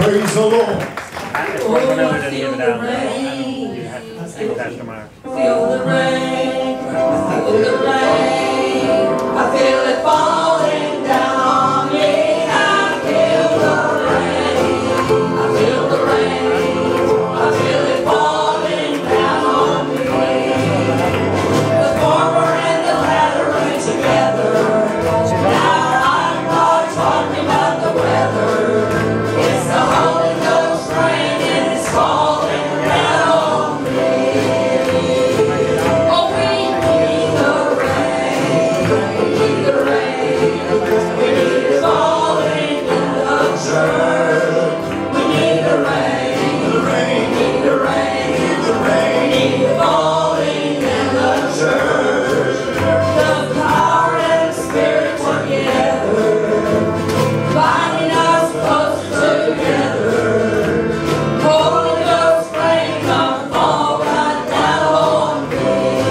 Praise the Lord. As far as I know, we didn't give it out. You have to see Pastor Meyer. Feel the rain, feel the rain. I feel it falling down on me. I feel the rain, I feel the rain. I feel it falling down on me. The former and the latter rain together. Now I'm not talking about the weather. It's the Holy Ghost rain and it's falling down on me. Oh, we need the rain. We need the rain. We need it falling in the church. We need the rain. We need the rain. We need it falling in the church. The power and the Spirit work together, binding us closer together. Holy Ghost rain, come fall right down on me.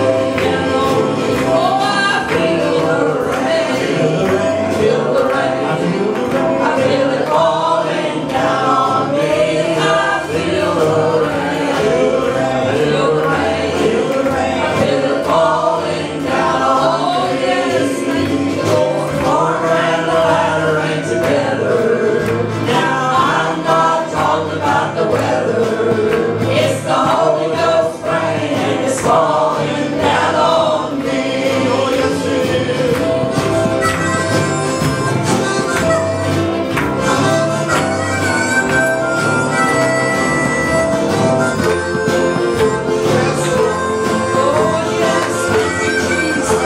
Oh, I feel the rain, feel the rain. I feel it falling down on me. I feel the rain, I feel the rain. I feel it falling down on me. Yes, the former and the latter rain together. Now I'm not talking about the weather. It's the Holy Ghost rain and it's falling down on me. Oh, yes, it is. Oh, yes, thank you, Jesus.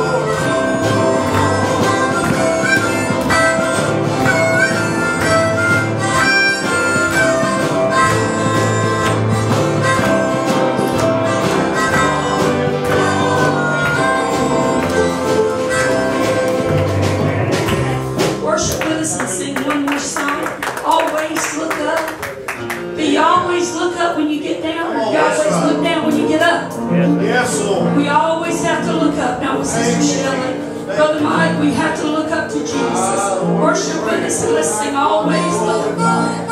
Worship with us and sing one more song. Always look up. Do you always look up when you get down, or do you always look down when you get up? Yes, Lord. We always have to look up. Now with Sister Shelley, Brother Mike, we have to look up to Jesus. Worship with us and let's sing Always Look Up.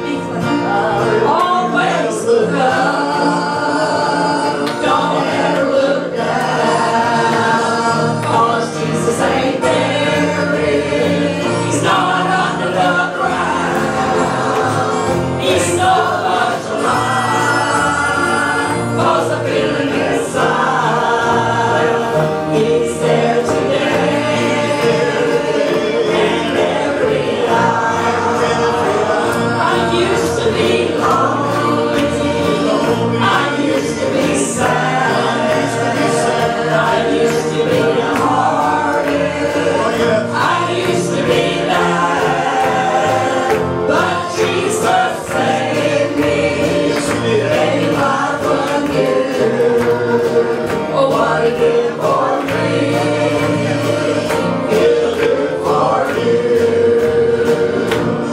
Always look up. Don't ever look down. 'Cause Jesus ain't buried. He's not under the ground. He's so much alive. 'Cause I feel him inside. He's there today and every hour. I used to be lonely. I used to be sad. I used to be hearted. I used to be bad. But Jesus saved me. Gave life anew. Oh, what he did for me, he'll do for you.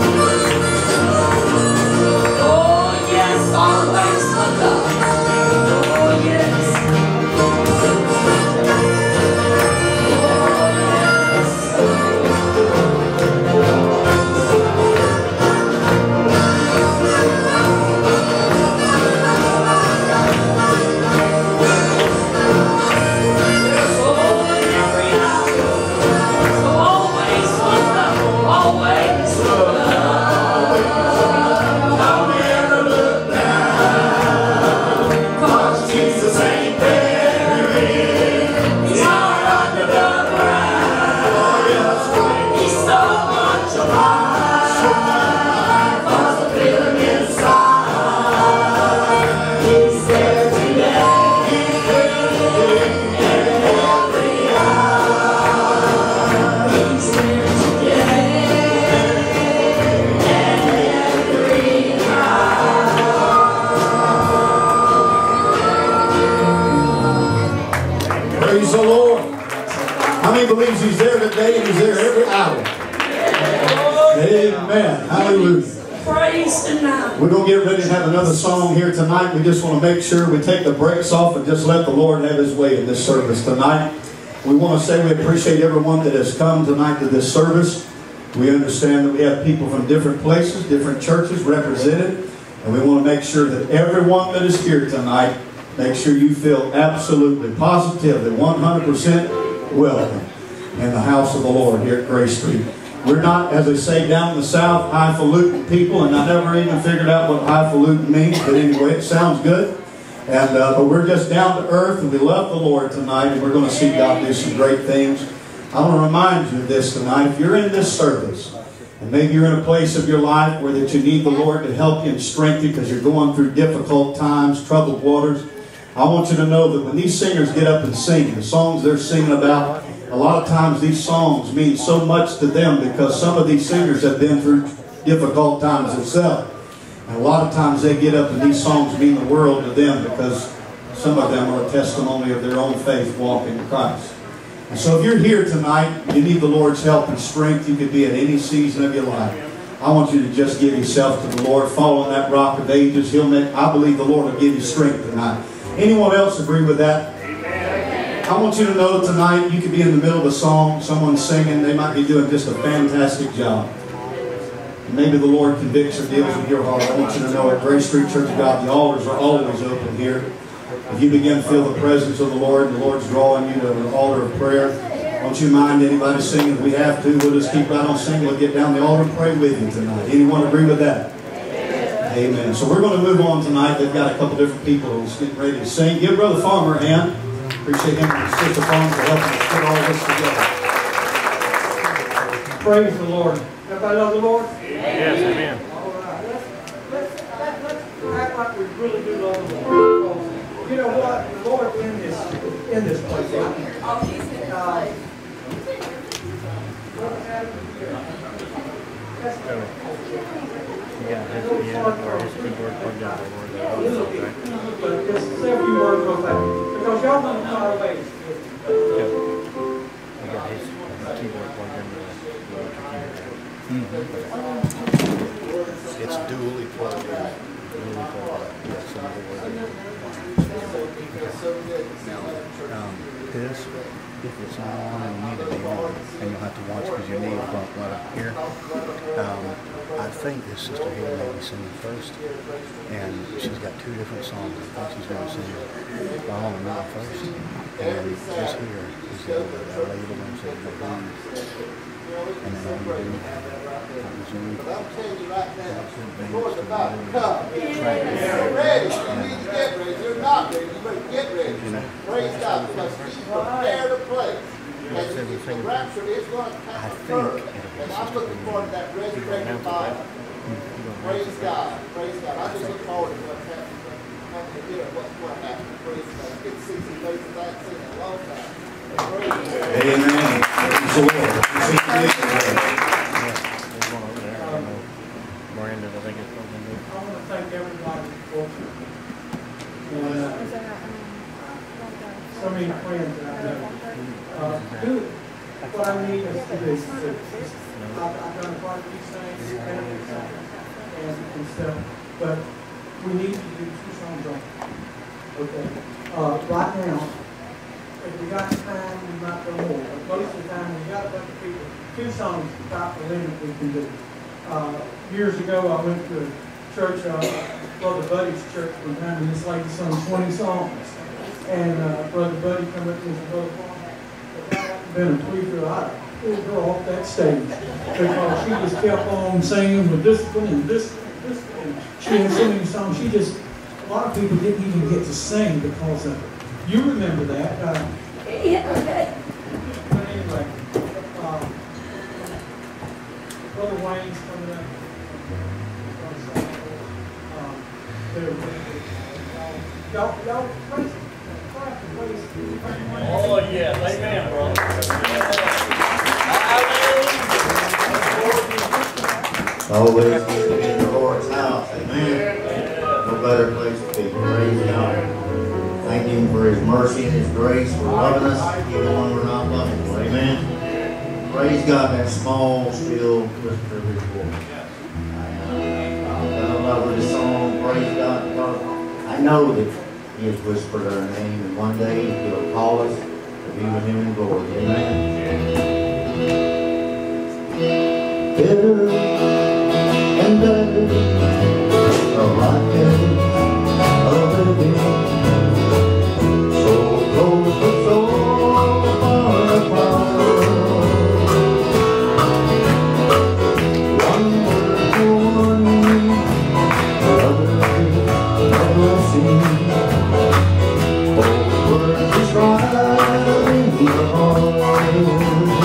Oh, yes, always look up. Oh, yes. Praise the Lord. How many believes he's there today and he's there every hour? Amen. Hallelujah. Praise tonight. We're going to get ready to have another song here tonight. We just want to make sure we take the brakes off and just let the Lord have his way in this service tonight. We want to say we appreciate everyone that has come tonight to this service. We understand that we have people from different places, different churches represented, and we want to make sure that everyone that is here tonight, make sure you feel absolutely, positively, 100% welcome in the house of the Lord here at Grace Street. We're not, as they say down in the South, highfalutin people, and I never even figured out what highfalutin means, but anyway, it sounds good. And but we're just down to earth, and we love the Lord tonight, and we're going to see God do some great things. I want to remind you of this tonight. If you're in this service, and maybe you're in a place of your life where that you need the Lord to help you and strengthen you because you're going through difficult times, troubled waters, I want you to know that when these singers get up and sing, the songs they're singing about, a lot of times these songs mean so much to them because some of these singers have been through difficult times themselves. And a lot of times they get up and these songs mean the world to them because some of them are a testimony of their own faith walking in Christ. And so if you're here tonight, you need the Lord's help and strength. You could be at any season of your life. I want you to just give yourself to the Lord. Fall on that rock of ages. I believe the Lord will give you strength tonight. Anyone else agree with that? Amen. I want you to know tonight you could be in the middle of a song, someone's singing, they might be doing just a fantastic job. And maybe the Lord convicts or deals with your heart. I want you to know at Grace Street Church of God, the altars are always open here. If you begin to feel the presence of the Lord and the Lord's drawing you to an altar of prayer, don't you mind anybody singing if we have to. We'll just keep right on singing. We'll get down the altar and pray with you tonight. Anyone agree with that? Amen. So we're going to move on tonight. They've got a couple different people who's getting ready to sing. Give Brother Farmer a hand. Appreciate him and Sister Farmer for helping us put all this together. Praise the Lord. Everybody love the Lord? Yes, amen. All right. Let's act like we really do love the Lord. You know what? The Lord's in this place. Yeah, his keyboard plugged out. But just say a few words real fast. Because y'all know the far away. I got his keyboard plugged into the It's dually plugged in. This, if it's not on and you need to be on, and you'll have to watch because your knee will bump right up here. I think this sister here may be singing first, and she's got two different songs. I think she's going to sing All on Me first, and this here is the other that later one said the blues, and then all you do have it. But I'm telling you right now, the Lord's about to come. If you're ready, you need to get ready. If you're not ready, you better get ready. Praise God, because He's prepared a place. And the rapture is going to occur. And I'm looking forward to that resurrected body. Praise God. Praise God. I just look forward to what's happening. I'm going to hear what's going to happen. Praise God. It's good to see some faces I haven't seen in a long time. Praise God. Amen. Praise the Lord. Miranda, I think it's I probably want to thank everybody for so many friends that I know. What I need is to do. I've done quite a few things and stuff, but we need to do 2 songs on it. Okay. Right now, if we got time, we might go more. But most of the time, we got a bunch of people. 2 songs is about the limit we can do. Years ago, I went to a church, Brother Buddy's church one time, and this lady sung 20 songs. And Brother Buddy come up to me and said, Brother Paul, if I hadn't been a preacher, I'd pulled her off that stage. Because she just kept on singing with discipline and discipline and discipline. And she had so many songs, a lot of people didn't even get to sing because of it. You remember that. But anyway, Brother Wayne's coming up. Y'all praise him. Oh, yeah. Amen, bro. Always good to be in the Lord's house. Amen. No better place to be. Praise God. Thank Him for His mercy and His grace for loving us even when we're not loving Him. Amen. Praise God, that small, still whisper of His voice. I love this song. Praise God. Because I know that He has whispered our name, and one day He'll call us to be with Him in glory. Amen. better and better, a life of living, so close but so far apart. One word for warning, another never seen. Both words describing the heart.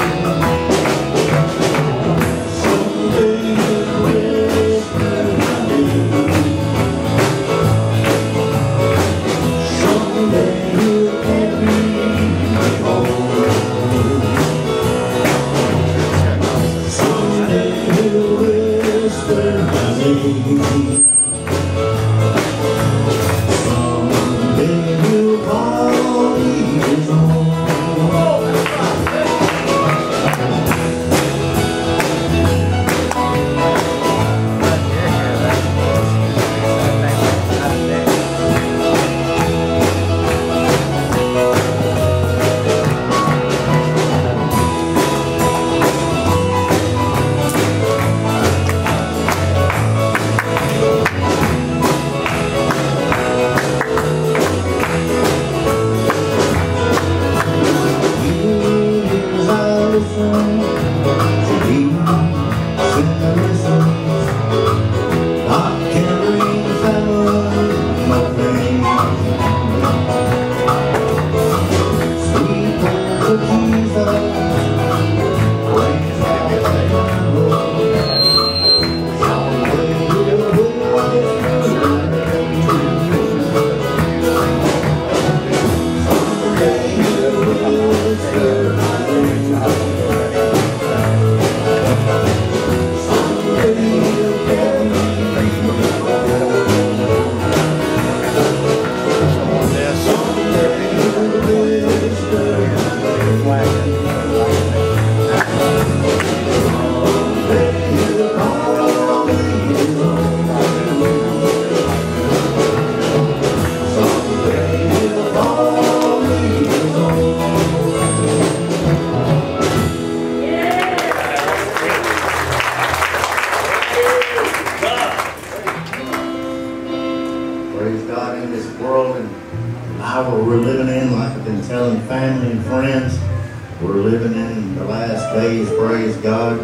Praise God, in this world and hour we're living in, like I've been telling family and friends, we're living in the last days, praise God.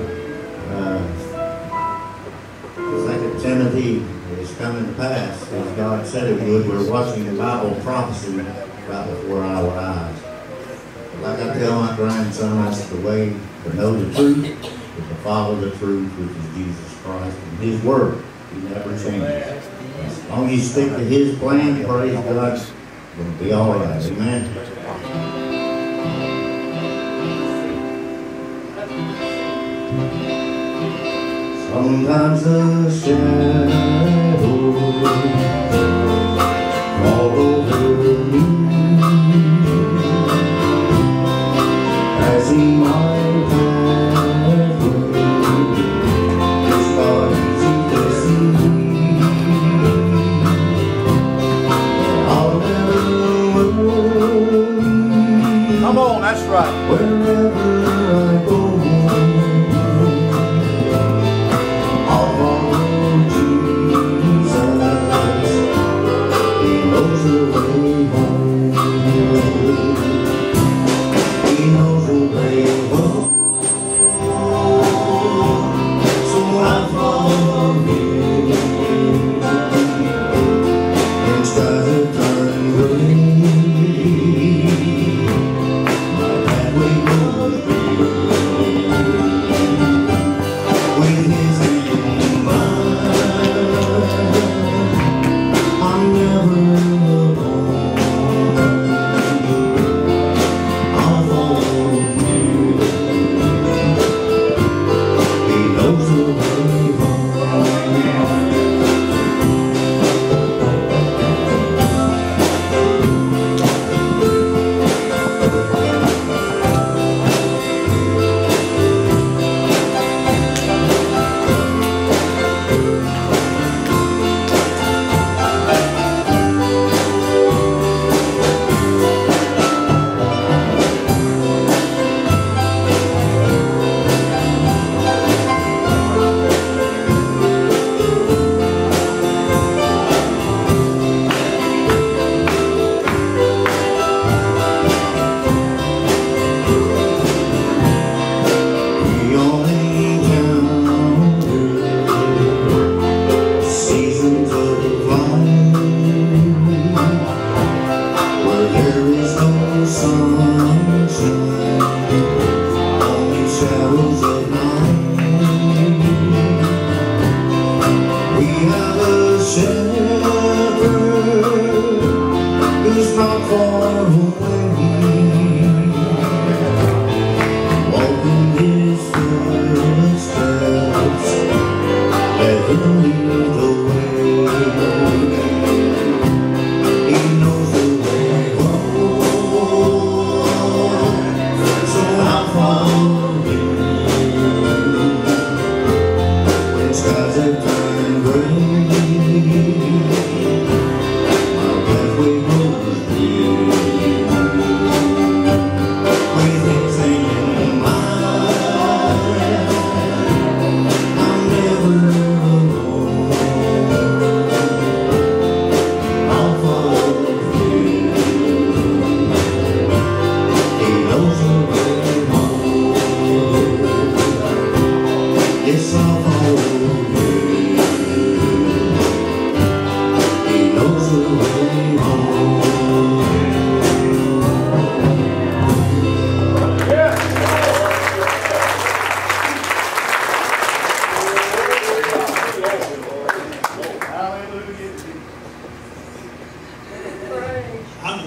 2 Timothy is coming to pass, as God said it would. We're watching the Bible prophecy right before our eyes. Like I tell my grandson, that's the way to know the truth, is to follow the truth, which is Jesus Christ and His Word. He never changes. As long as you stick to His plan, praise God, it'll be all right. Amen. Sometimes the shadows fall over me, as in my pathway, it's not easy to see. I'll never worry. Come on, that's right. Wherever I go, I'll follow Jesus. He knows the way home. He knows the way home. So I follow Him. When skies are turning gray, my pathway goes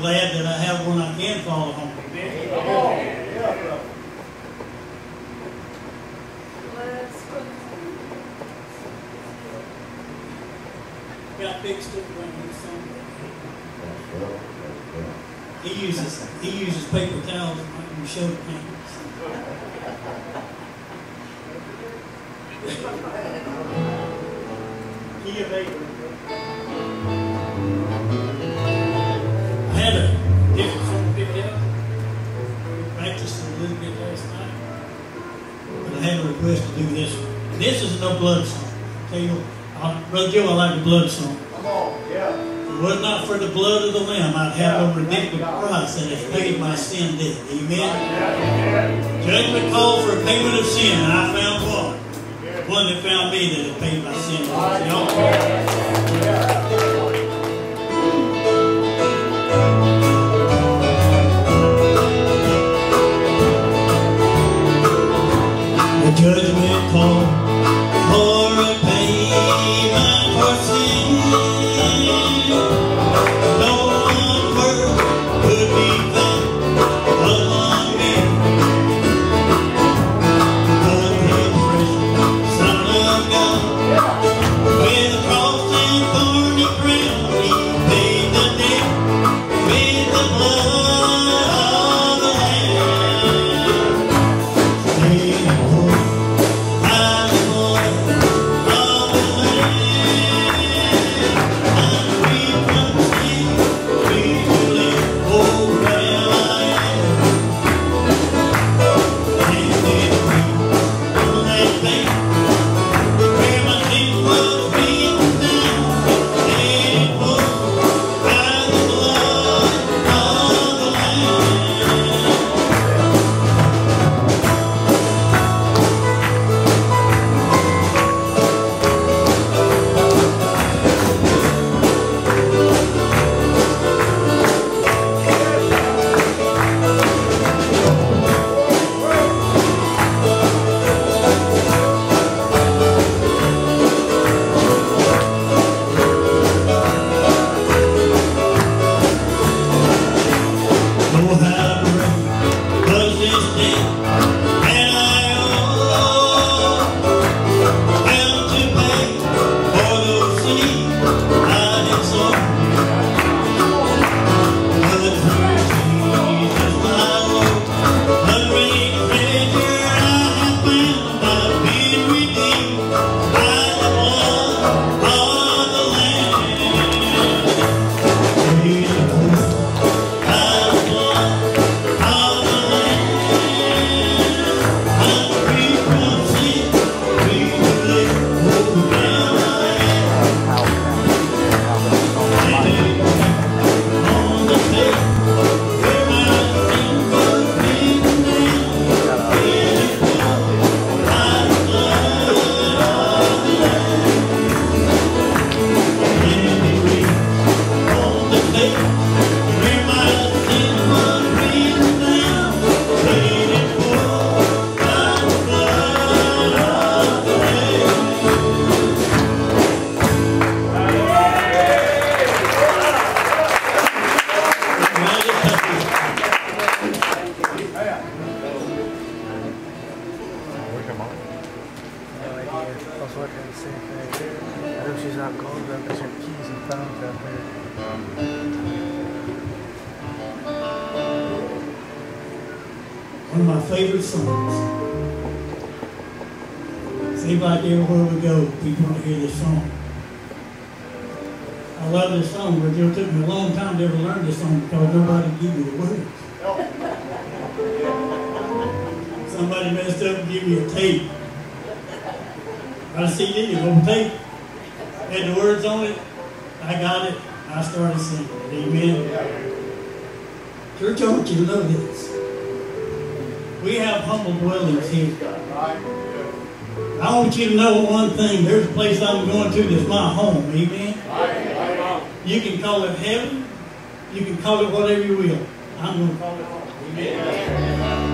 glad that I have one I can follow home. Got fixed up around here somewhere. He uses paper towels and show paintings. I had a different song picked out. Practiced a little bit last night. But I had a request to do this one. This is no blood song. Tell you what, Brother Joe, I like the blood song. Come on, yeah. If it was not for the blood of the Lamb, I'd have no redemptive price that has paid my sin debt. Amen? Judgment called for a payment of sin, and I found one. One that found me that had paid my sin debt. Y'all. The judgment called for a payment for sin. No one word could be found among men. But the precious Son of God, with a cross and thorny crown, He paid the debt with the blood of the Lamb. Paid by the blood of the Lamb, and free from sin, free to live. Oh, well I am. And then free on that bank, where my sin was written down, paid for by the blood of the Lamb. Oh, how great was this day that I owe, bound to pay for those sins I had sown. But through Jesus my Lord, a great treasure I have found. I've been redeemed by the blood of the Lamb. Paid the price by the blood of the Lamb. I'm free from sin, free to live. Oh, now I am. On the day where my sin was written down, paid for by the blood of the Lamb. Anyway, on the day where my sin was written down, paid for by the blood of the Lamb. I was looking at the same thing. I know she's out cold, but there's her keys and phones out there. One of my favorite songs. Seems like everywhere we go, people want to hear this song. I love this song, but it took me a long time to ever learn this song because nobody gave me the words. Somebody messed up and gave me a tape. Got a CD, a little tape. Had the words on it. I got it. I started singing it. Amen. Church, I want you to know this. We have humble dwellings here. I want you to know one thing. There's a place I'm going to that's my home. Amen. You can call it heaven. You can call it whatever you will. I'm going to call it home. Amen.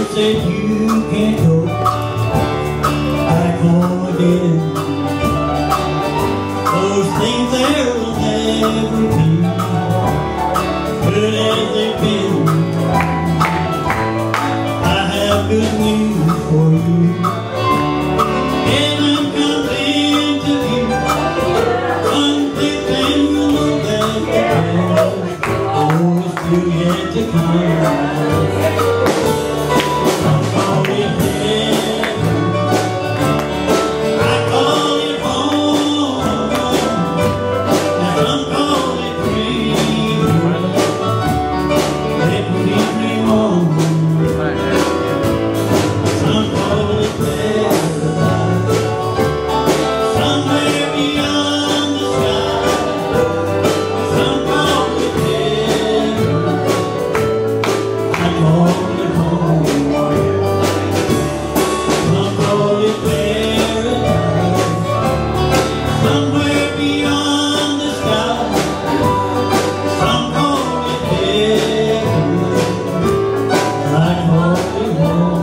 said you can't go back home again. Those things there will never be good as they've been. I have good news for you. Heaven comes into view. One big thing will look back again. Oh, it's still yet to come. Some call it heaven. I call it home. Now some call it freedom. Let me lead me home. Some call it paradise. Somewhere beyond the sky. Some call it heaven. I call it home. Some call it paradise. Somewhere beyond the sky. Some call it heaven. I call it home.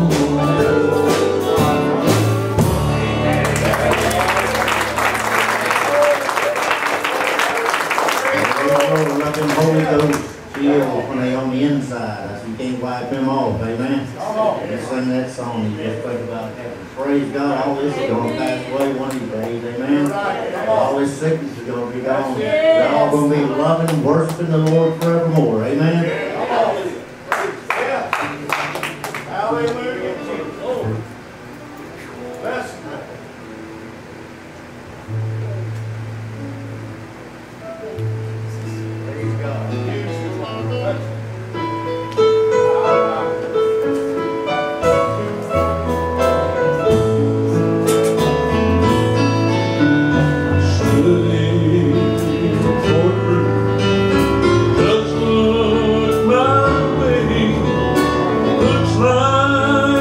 Let them Holy Ghost chill when they on the inside. That's you can't wipe them off, amen? Just sing that song, you just think about heaven. Praise God, all this is going to pass away one of these days, amen? All this sickness is going to be gone. We're all going to be loving and worshiping the Lord forevermore, amen? Hallelujah. Bless him. Praise God. Use his Lord. Bless him. Just look my way. Looks like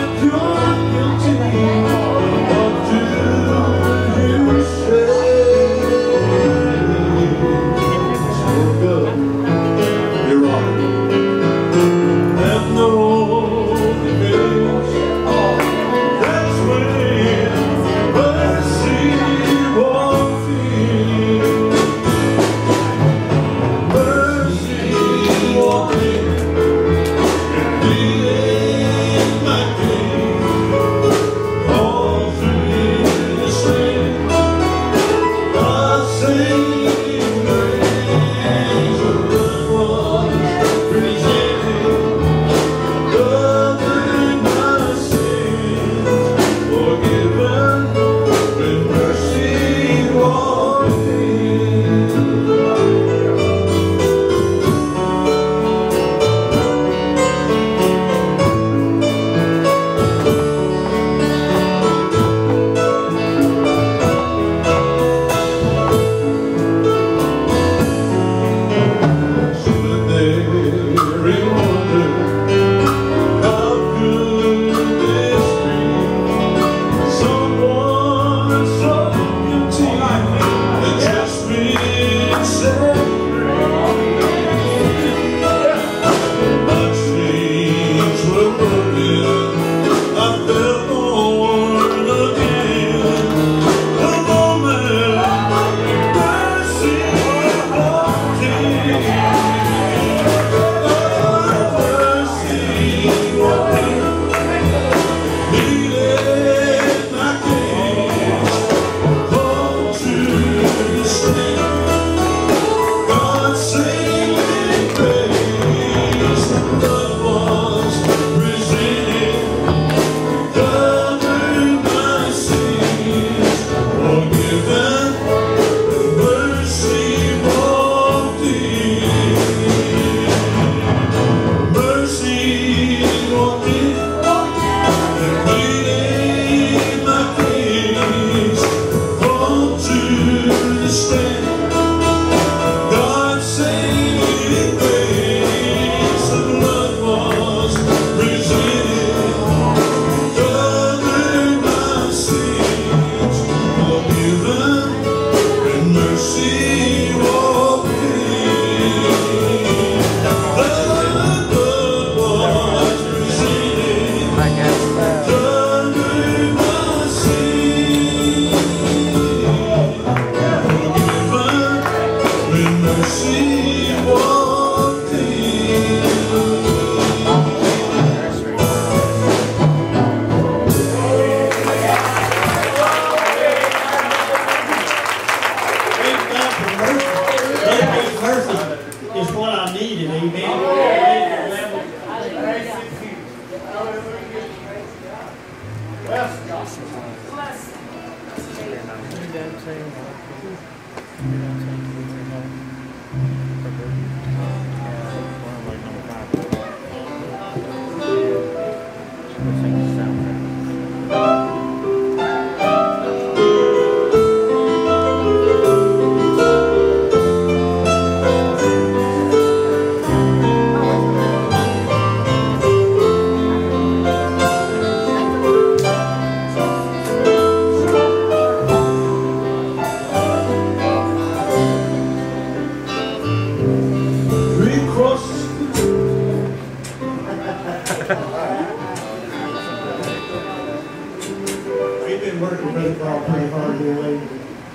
We've been working Brother Carl pretty hard here lately.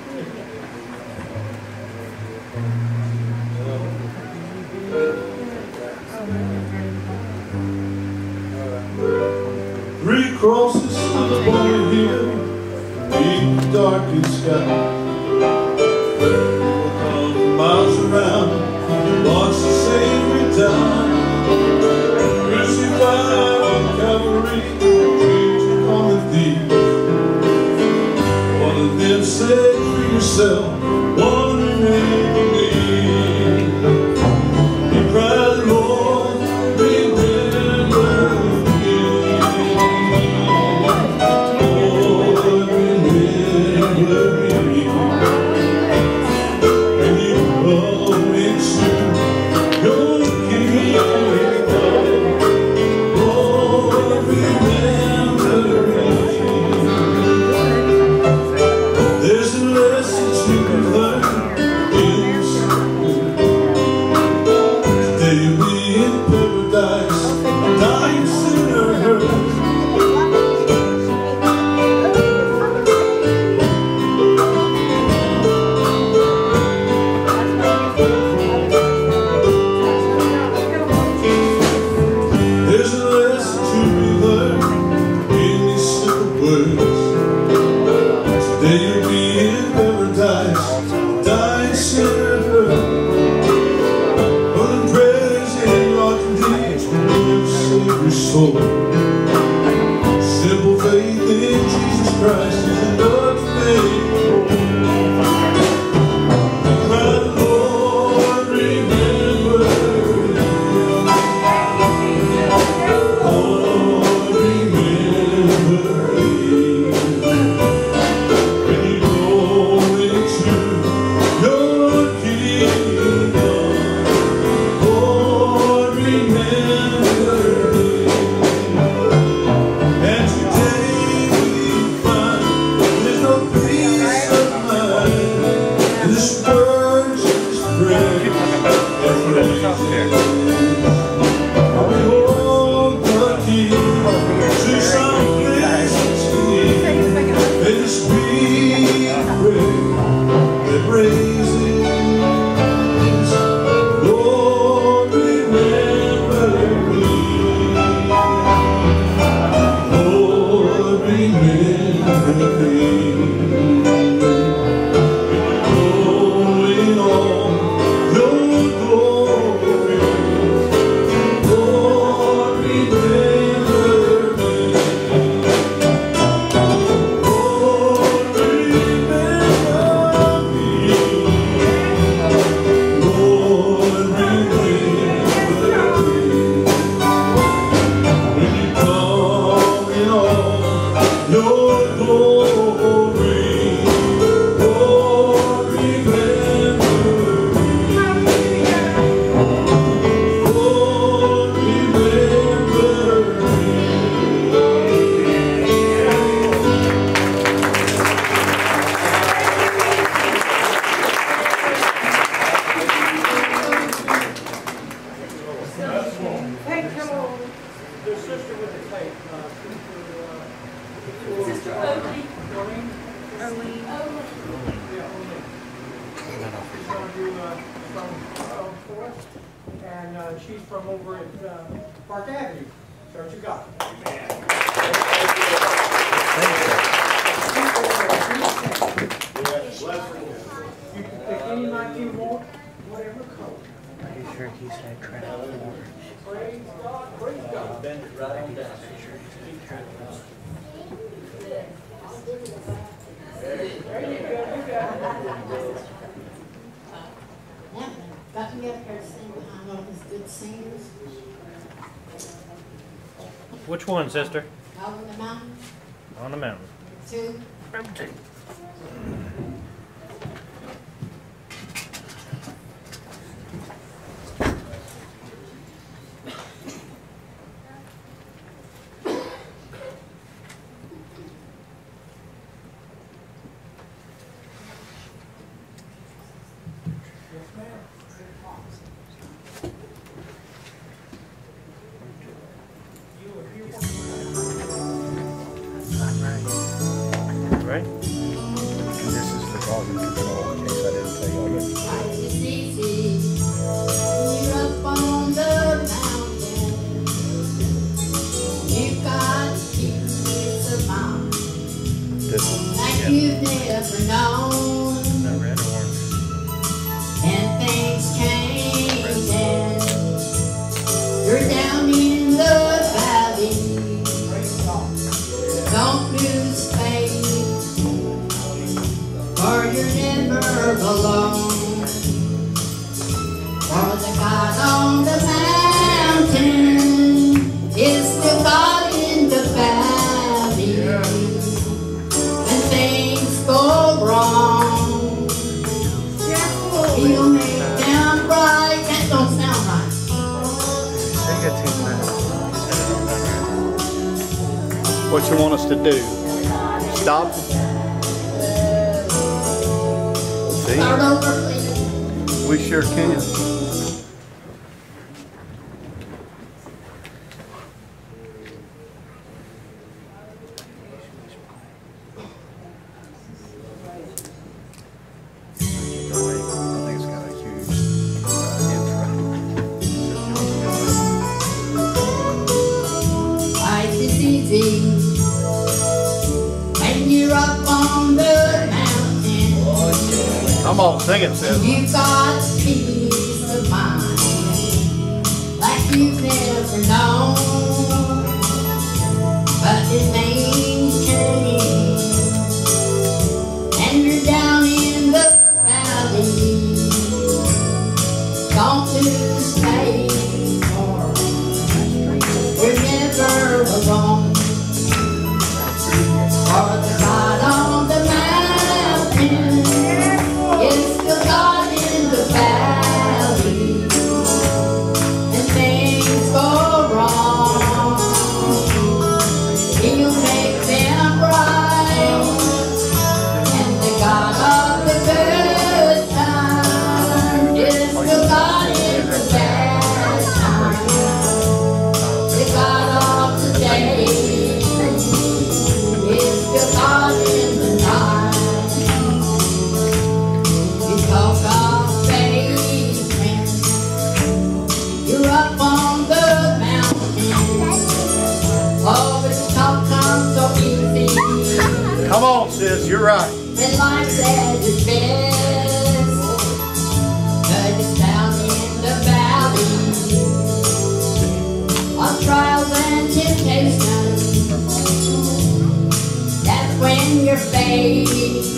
Three crosses on the holy hill, deep darkened sky. People come from miles around, watch the Savior die. Crucified on Calvary, dreams on the thief. One of them said, "Free yourself, one remain for me." He cried, "Lord, remember me." Lord, remember me. And you promise your kingdom. Lord, remember me. There's a lesson to learn in this world. Today we in paradise, dying sinner. There's a lesson to be learned in these simple words. Today you'll be in paradise, dying sinner. But in praise and rock and deeds will save your soul. Simple faith in Jesus Christ is enough to make you whole. Cry, Lord, remember me. Lord, remember me. When you go into your kingdom, Lord, remember me. And today we find there's no peace of mind. This world just prays and praises. Behold the King to some places here. May the sweet praise that raises. Lord, remember me. Lord, remember me. Going on your glory. Lord, remember me. Lord, remember me. Lord, remember me. When you come in all your glory, Lord, remember me. Lord, remember me. The sister with the tape, Sister Oakley. Doreen? Oakley. Yeah, Doreen. She's gonna do Stone Forest, and she's from over at Park Avenue. So what you got? You can pick any night you want, whatever color. Pretty sure he said try out orange. Praise God, praise God. Pretty sure he said try out orange. Got to get her to sing behind all these good singers. Which one, sister? Out on the mountain. On the mountain. 2. Right? And this is the volume control, in case I didn't tell you already. It's easy. You're up on the mountain. You've got peace of mind This one. like you've never known. Is that red or orange? And things changing. You're down in the valley. Don't lose faith, for you're never alone. For the God on the mountain is the God in the valley. When things go wrong, He'll make them right. That don't sound right. Sing it to me. What you want us to do? Stop? Start over, please. We sure can. I think it's got a huge Life is easy when you're up on the mountain. Come on, sing it, sis. You've got peace of mind like you've never known. But it may change, and you're down in the valley. Don't lose faith, you're never alone. For the God on the mountain is the God in the valley. And things go wrong, He'll make them right. And the God of the good time is the God in the bad time. The God of the day is the God in the night. You talk of faith when you're up on the mountain. Oh, this talk comes so easy Come on, sis. You're right. when life's at its best. But it's down in the valley of trials and temptations. That's when your faith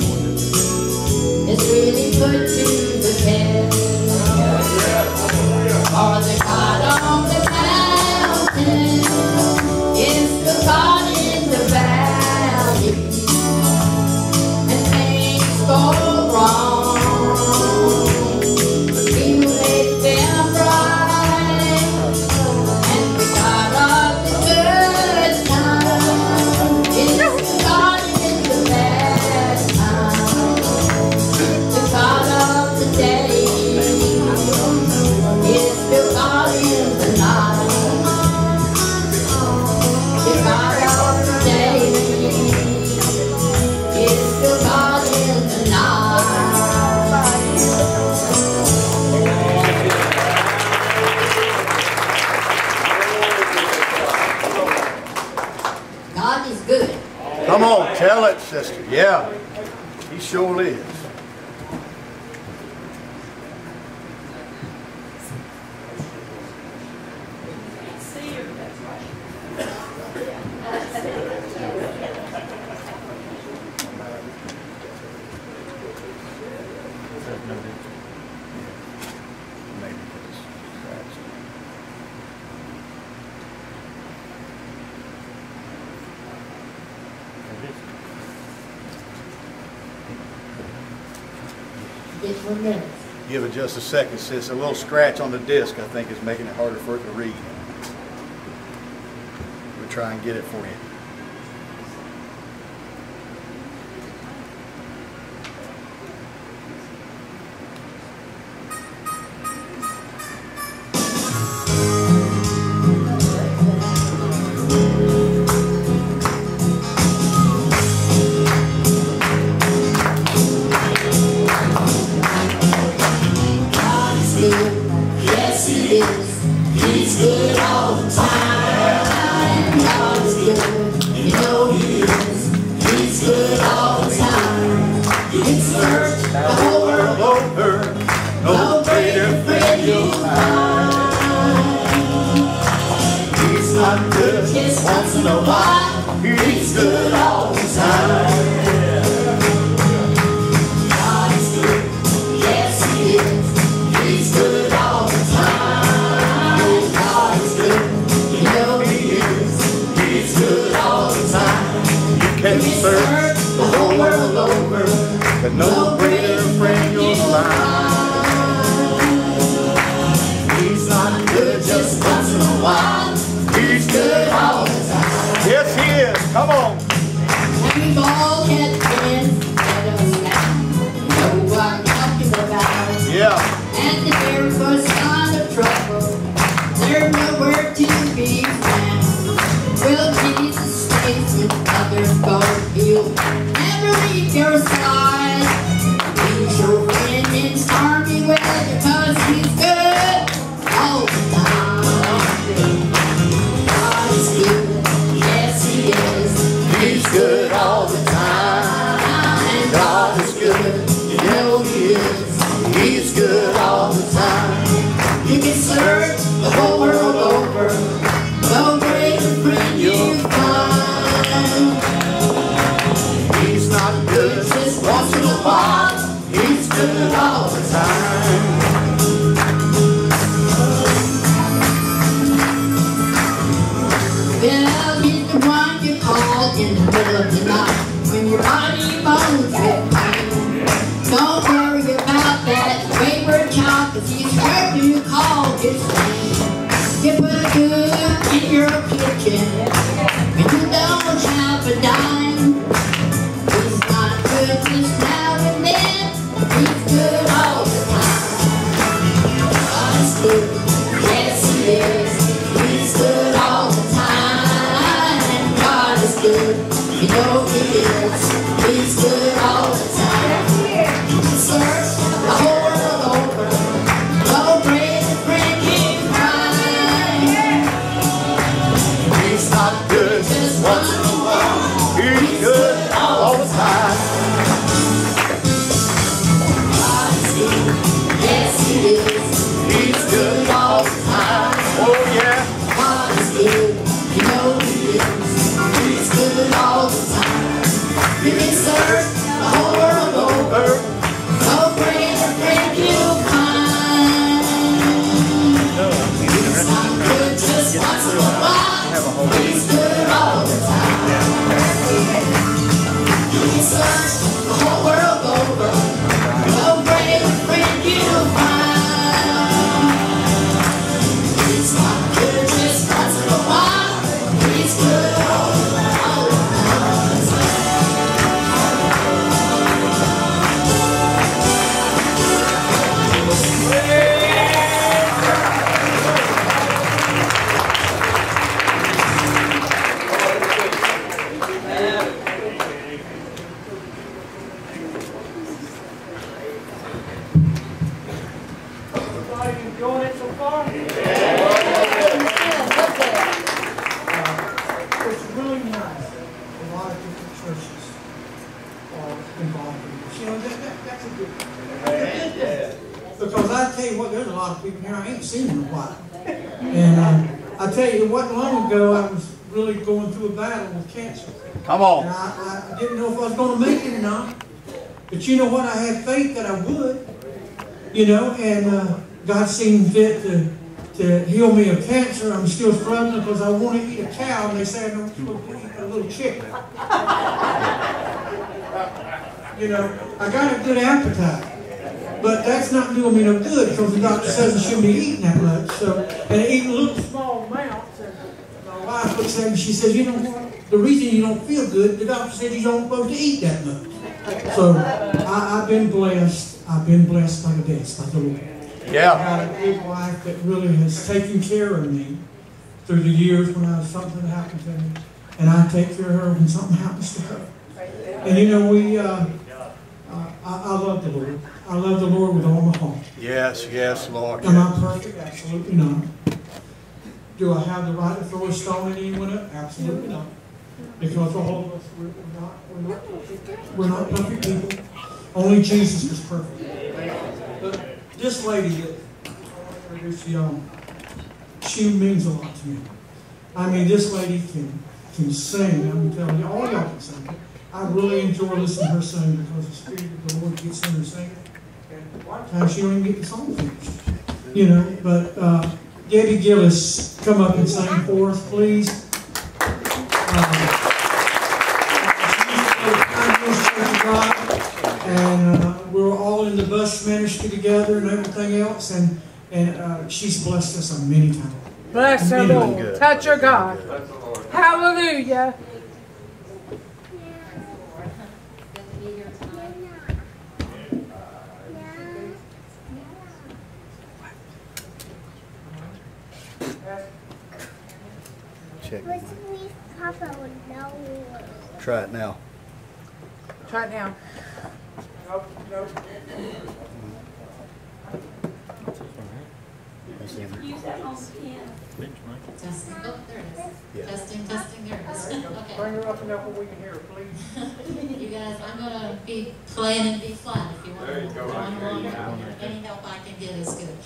is really put to the test. For the God on the mountain is the God in the valley. And things go wrong, He'll make them right. And the God of the good time is the God in the bad time. The God of the day is the God in the night. The God of the day is the God in the night. God is good. Come on, tell it, sister. Yeah. He sure is. It's 1 minute. Give it just a second, sis. A little scratch on the disc, I think, is making it harder for it to read. We'll try and get it for you. Yes, He is. He's good all the time. God is good. You know He is. He's good all the time. You can search the whole world over. No greater friend you'll find. He's not good just once in a while. He's good all the time. God is good. Yes, He is. He's good all the time. God is good. You know He is. He's good all the time. You can search the whole world over, but no greater friend you'll find. He's not good just once in a while. He's good all the time. Yes, He is. Come on. And we've all had friends that us now. Know what I'm talking about. Yeah. At the very first sign of trouble, they're nowhere to be found. Well, Jesus stays with others, God he'll never leave your side. He's your friend in stormy weather, 'cause He's good all the time. God is good, yes He is. He's good all the time. And God is good, you know He is. He's good all the time. You can search the whole world over, no greater friend you'll find. He's not good just once in a while. He's good all the time. Well, He's the one you call in the middle of the night when your body moans with pain. Don't worry about that wayward child, 'cause He's where you call His name. You put a good in your kitchen when you don't have a dime. He's not good just now and then. He's good all the time. God is good, yes He is. He's good all the time. And God is good, you know He is. He's good all the time. Search the whole world over, no greater friend you find. He's not good just once in a while. He's good all the time. God is good, yes He is. He's good all the time. Oh, yeah. God is good, you know He is. He's good all the time. You can search the whole world over, no greater friend you'll find. He's not good just once in a while. He's good all the time. You can search the whole world over, no greater friend you'll find. He's not good just once in a while. He's good all the time. Everybody enjoying it so far? It's really nice. A lot of different churches are involved in this. You know, that's a good thing. Because I tell you what, there's a lot of people here I ain't seen in a while. And I tell you, it wasn't long ago I was really going through a battle with cancer. Come And on. I didn't know if I was going to make it or not. But you know what? I had faith that I would. You know, and God seemed fit to heal me of cancer. I'm still struggling because I want to eat a cow, and they say I'm supposed to eat a little chicken. You know, I got a good appetite. But that's not doing me no good because the doctor says I shouldn't be eating that much. So, and eating little small amounts. And my wife looks at me, she says, you know what? The reason you don't feel good, the doctor said you don't supposed to eat that much. So I've been blessed. I've been blessed by the best, by the Lord. Yeah. I got a good wife that really has taken care of me through the years when something happened to me. And I take care of her when something happens to her. And you know, I love the Lord. I love the Lord with all my heart. Yes, yes, Lord. Am I perfect? Absolutely not. Do I have the right to throw a stone at anyone else? Absolutely not. Because all of us, we're not perfect people. Only Jesus is perfect. But this lady that I introduced to y'all, she means a lot to me. I mean, this lady can sing. I'm telling you, all y'all can sing. I really enjoy listening to her sing because the Spirit of the Lord gets in her singing. And a lot of times she don't even get the song finished. You know, but Debbie Gillis, come up and sing for us, please. And we're all in the bus ministry together and everything else, and she's blessed us on many times. Bless her, Lord. Touch her, God. Hallelujah. Check. Papa would know. Try it now. Try it now. Nope. Use that on skin. Testing. Oh, there it is. Yeah. Testing, there it is. Okay. Bring her up enough where we can hear her, please. You guys, I'm going to be playing in B flat if you want to join along. Any help I can get is good.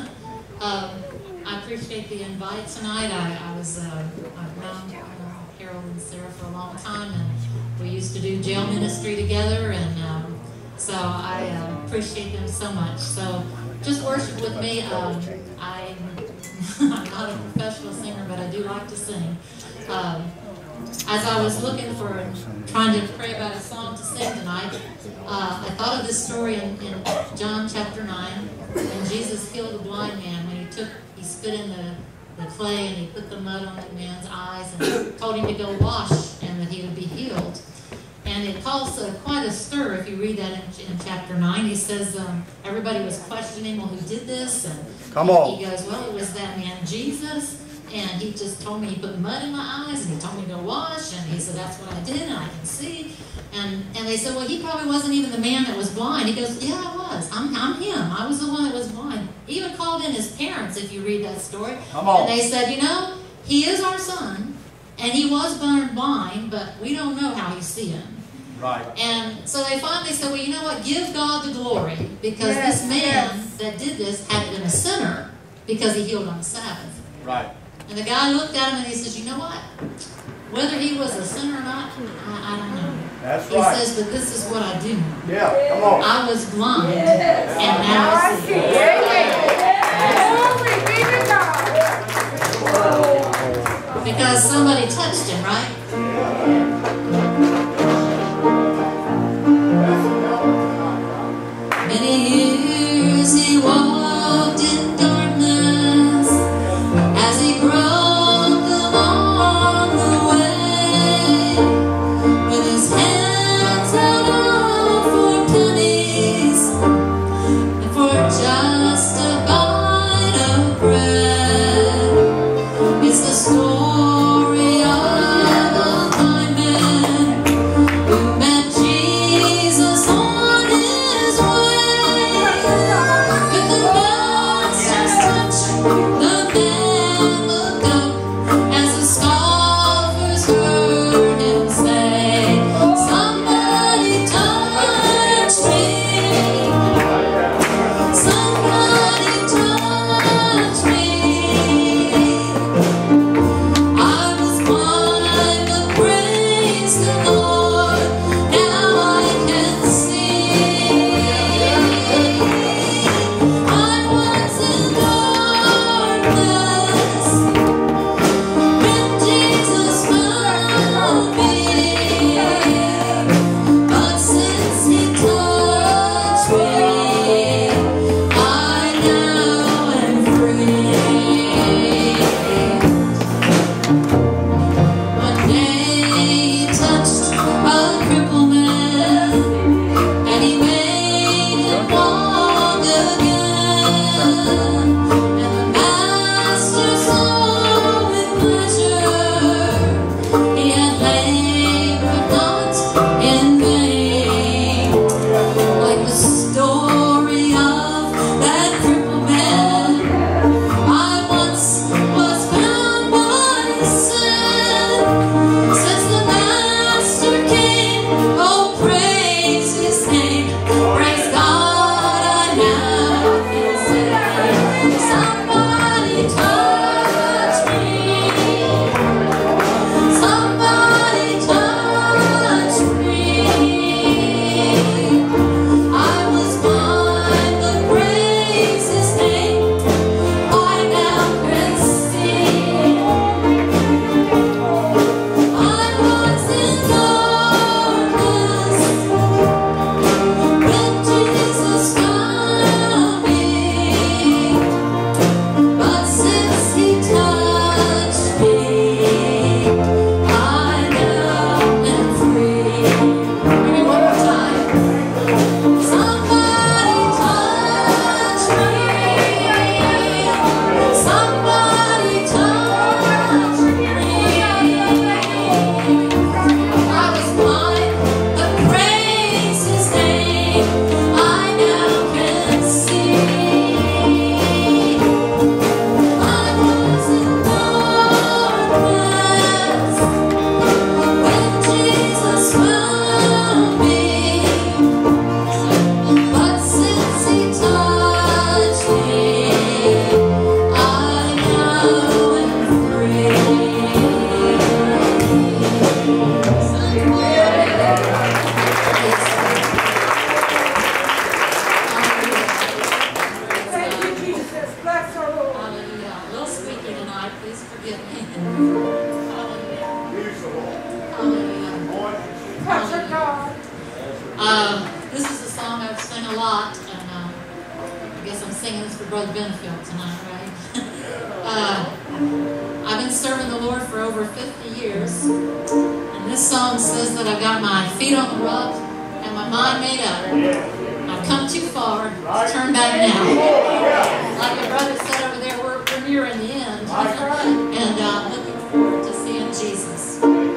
I appreciate the invite tonight. I've known Harold and Sarah for a long time, and we used to do jail ministry together, and so I appreciate them so much. So just worship with me. I'm not a professional singer, but I do like to sing. As I was trying to pray about a song to sing tonight, I thought of this story in John chapter 9, when Jesus healed a blind man, when he spit in the clay and he put the mud on that man's eyes and told him to go wash and that he would be healed. And it caused quite a stir if you read that in chapter 9. He says everybody was questioning, well, who did this? And come on. He goes, well, it was that man Jesus. And he just told me he put mud in my eyes and he told me to go wash. And he said, that's what I did and I can see. And they said, well, he probably wasn't even the man that was blind. He goes, yeah, I was. I'm him. I was the one that was blind. He even called in his parents, if you read that story. Come on. And they said, you know, he is our son. And he was born blind, but we don't know how he's seeing. Right. And so they finally said, well, you know what? Give God the glory. Because this man that did this had been a sinner because he healed on the Sabbath. Right. And the guy looked at him and he says, you know what? Whether he was a sinner or not, I don't know. That's he right. says, but this is what I do know. Yeah, come on. I was blind, and now I see. Because somebody touched him, right? Many years he walked in darkness as he broke along the way, with his hands held out for pennies and for just a bite of bread. It's the story of This is a song I've sung a lot, and I guess I'm singing this for Brother Benefield tonight, right? I've been serving the Lord for over 50 years, and this song says that I've got my feet on the rock and my mind made up. I've come too far to turn back now. Like my brother said over there, we're nearing the end, and looking forward to seeing Jesus.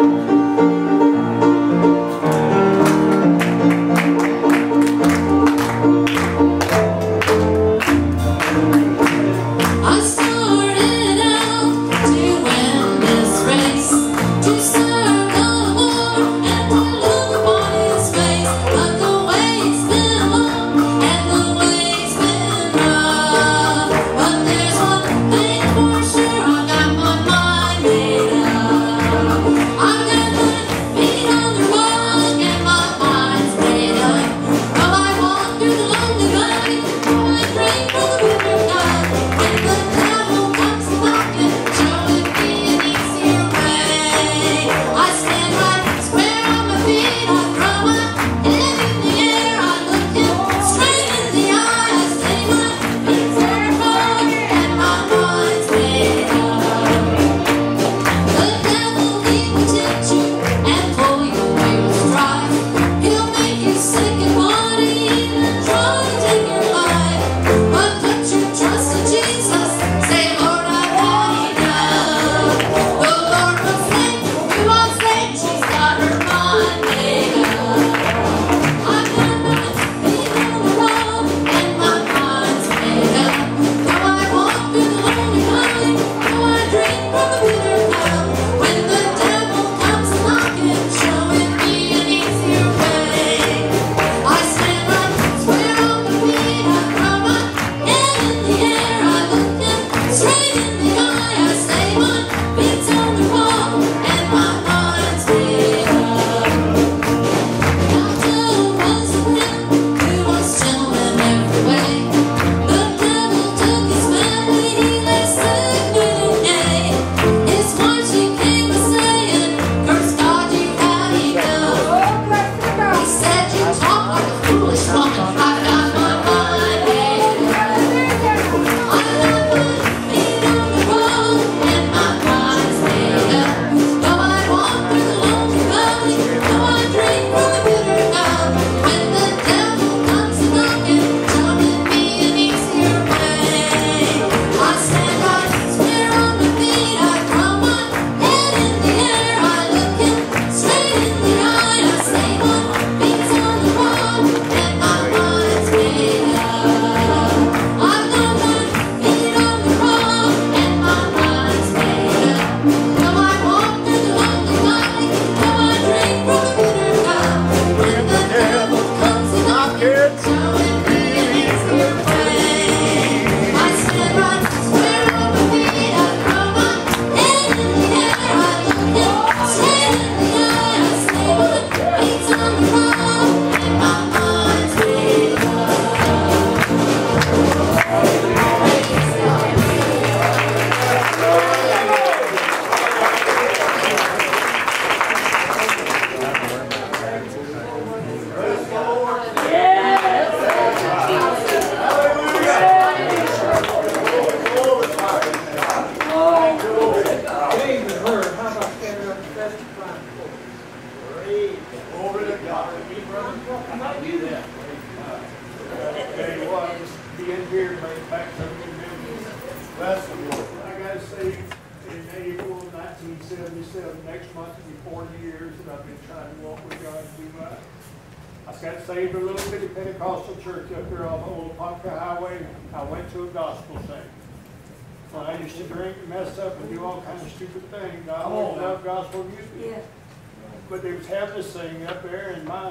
But they was having this thing up there, and my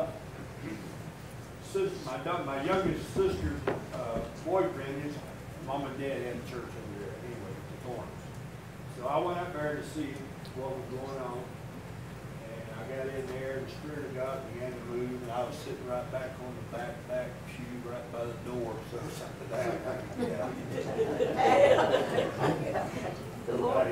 my youngest sister's boyfriend, his mom and dad had a church over there anyway, the Torrance. So I went up there to see what was going on, and I got in there, and the Spirit of God began to move, and I was sitting right back on the back pew right by the door, so something that The Lord.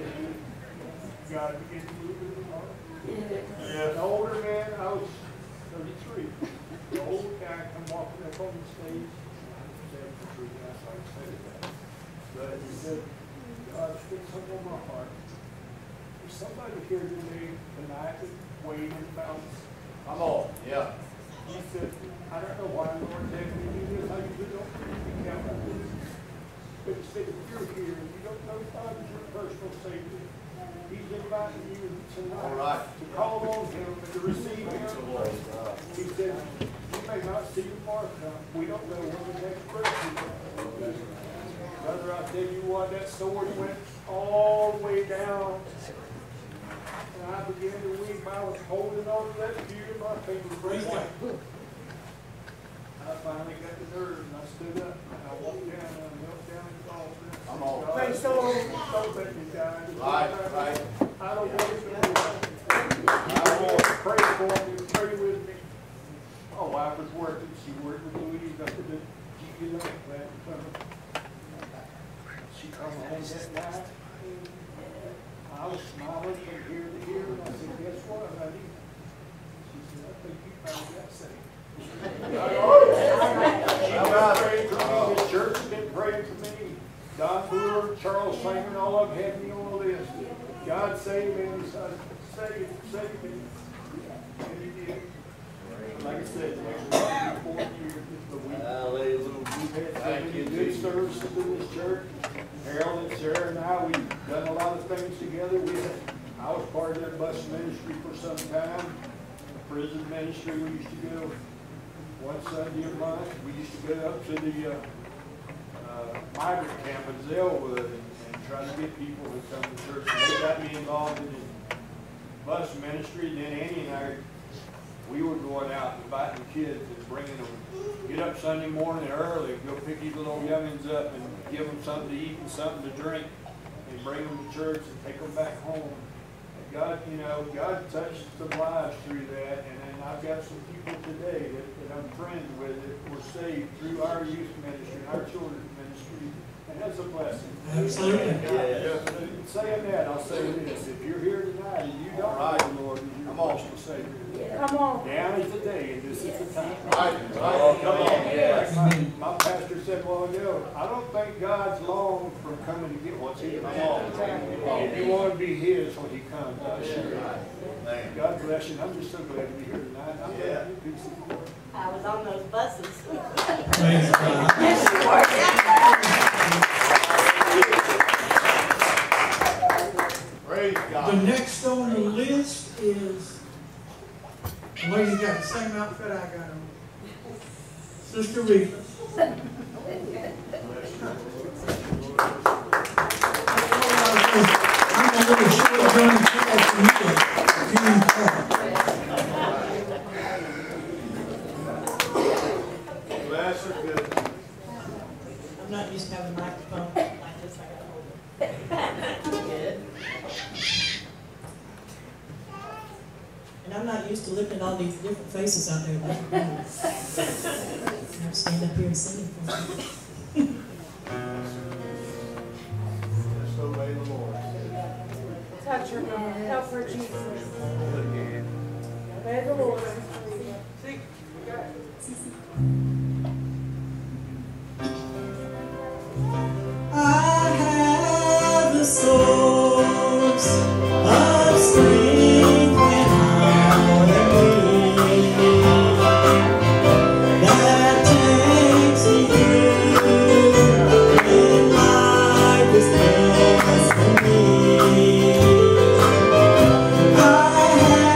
God began to move in the heart. Yeah, an older man, I was tree. The old guy come walking up on the stage. I said the tree, that's why I said that. But he said, God, put something on my heart. There's somebody here today tonight that's waiting in the balance. Come on, yeah. He said, I don't know why the Lord telling me to do this. I usually don't speak out like this. But he said, if you're here and you don't know God as your personal Savior, He's inviting you tonight to call on Him and to receive Him. He said, you may not see the mark come. We don't know when the next breath is going. Brother, I tell you what, that sword went all the way down. And I began to weep. I was holding on to that pew and my fingers breaking. I finally got the nerve and I stood up and I walked down and I knelt down and called him. Come on. Thanks so let me die. Right. I don't want to do that. I want to pray for me, pray with me. My wife was working. She worked with Louise up at the GP Lake plant. She come home that night. I was smiling from here to here, and I said, guess what, honey? She said, I think you finally got saved. She's been praying for me. The church has been praying for me. Don Brewer, Charles Simon, all of them had me on the list. God saved me, and He said, save me. And He did. Like I said, the next 4 years, we've had so many good services in this church. Harold and Sarah and I, we've done a lot of things together. I was part of their bus ministry for some time. The prison ministry, we used to go one Sunday a month. We used to go up to the migrant camp in Zellwood and try to get people to come to church. And they got me involved in the bus ministry. And then Annie and I, we were going out and inviting kids and bringing them. Get up Sunday morning early, go pick these little youngins up and give them something to eat and something to drink, and bring them to church and take them back home. And God, God touched some lives through that. And then I've got some people today that I'm friends with that were saved through our youth ministry, our children's ministry. And that's a blessing. Absolutely. Saying that, I'll say this. If you're here tonight and you don't know the Lord as your personal Savior, Come on. now is the day, and this is the time. Right. Come on. Like my pastor said a while ago, I don't think God's long from coming to get what's His. If you want to be His when He comes, I assure you. God bless you. I'm just so glad to be here tonight. I'm glad you could support. I was on those buses. Praise God. Yes, you were. Praise God. The next on the list is, well, you got the same outfit I got on. Sister Rita. I'm a little short Johnny Charles from here. Bless her good. I'm not used to having a microphone like this. I gotta hold it. Good. And I'm not used to looking at all these different faces out there. I stand up here and sing for me. Just obey the Lord. Touch her, God. Help her, Jesus. Obey the Lord. See, I have the source of strength when I am weak, that takes me through when life is best for me. I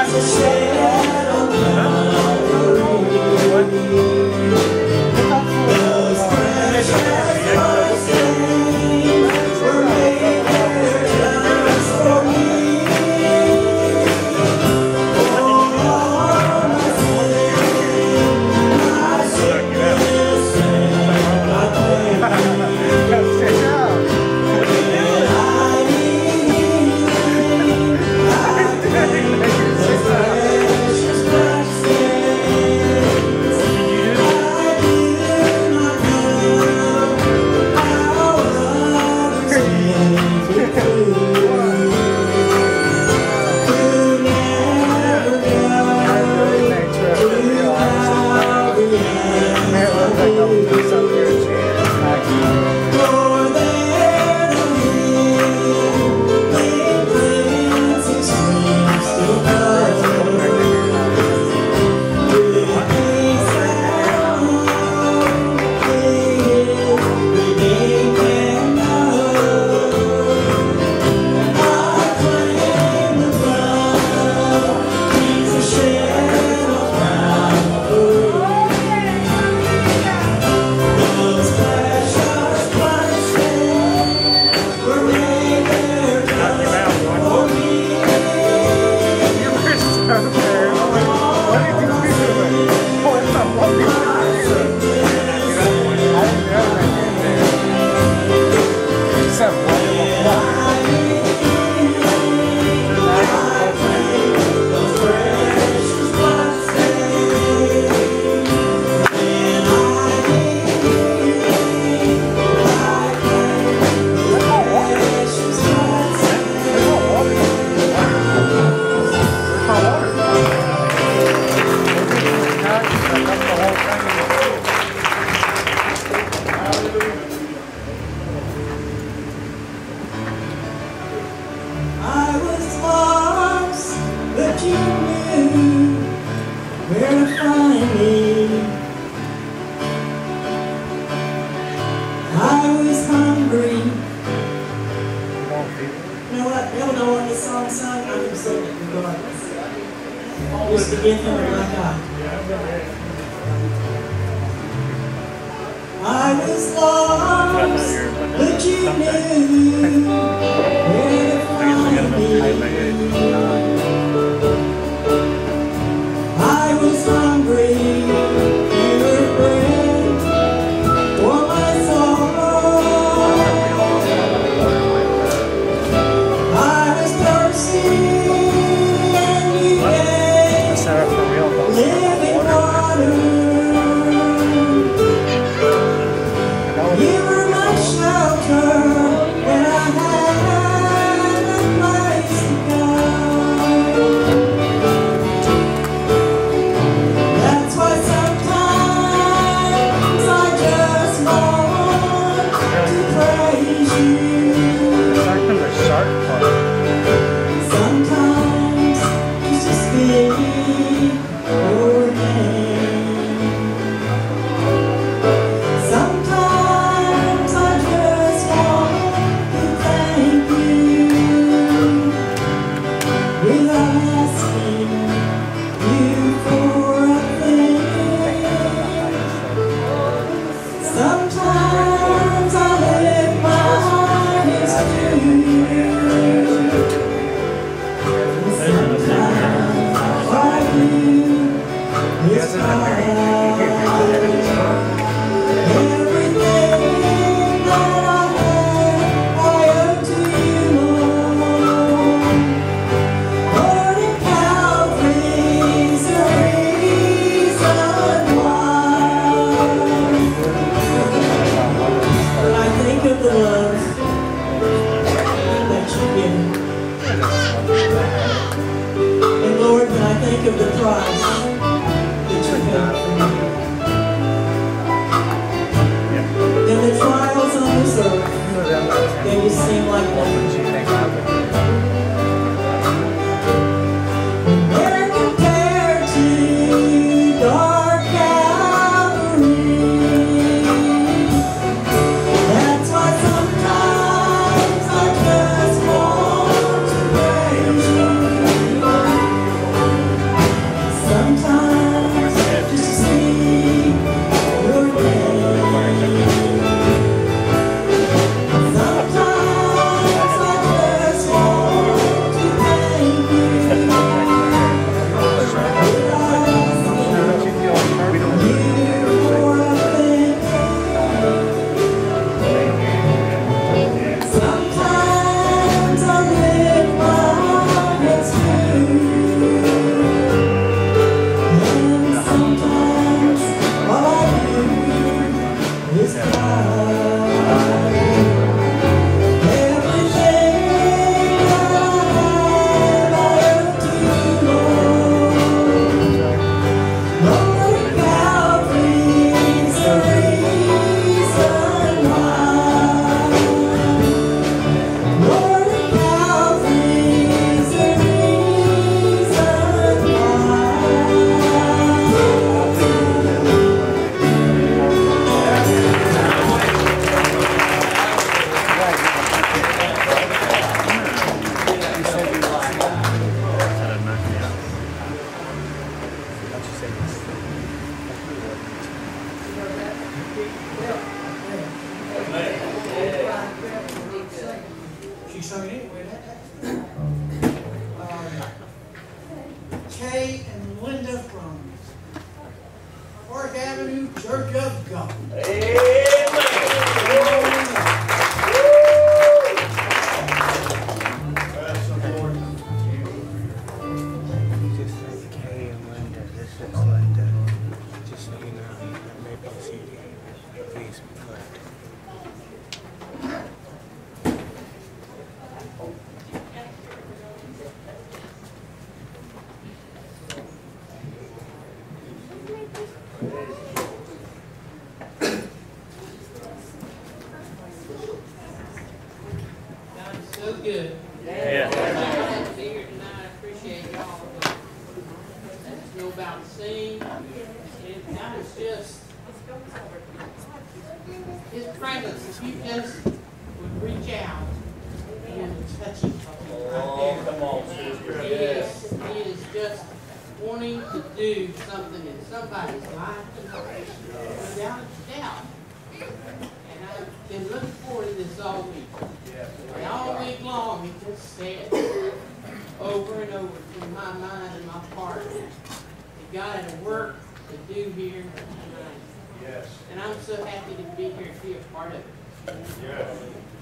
Just to give him a black eye. I was lost, but you knew where to find me. I was hungry for bread for my soul. I was thirsty and you gave living water. You were my shelter when I had a place to go. That's why sometimes I just want to praise you. Sometimes just to speak your name. Sometimes I just want to thank you without asking you for a thing. Sometimes I lift my eyes to you. Sometimes I do. It's everything that I have, I owe to you, Lord. Lord, in Calvary's the reason why. When I think of the love that you've given, and Lord, when I think of the price that you paid for me, and the trials on this earth, they just seem like nothing. They're compared to dark Calvary. That's why sometimes I just want to praise you. Ray and Linda from Park Avenue Church of God. So good. Yeah. Glad to be here tonight. I appreciate y'all. That's no about sing. And God is just His presence. If you just would reach out and touch Him right there. Come on, sister. He is just wanting to do something in somebody's life tonight, without a doubt. And I've been looking forward to this all week. And all week long, it just said over and over through my mind and my heart that God had a work to do here tonight. Yes. And I'm so happy to be here to be a part of it. Yes.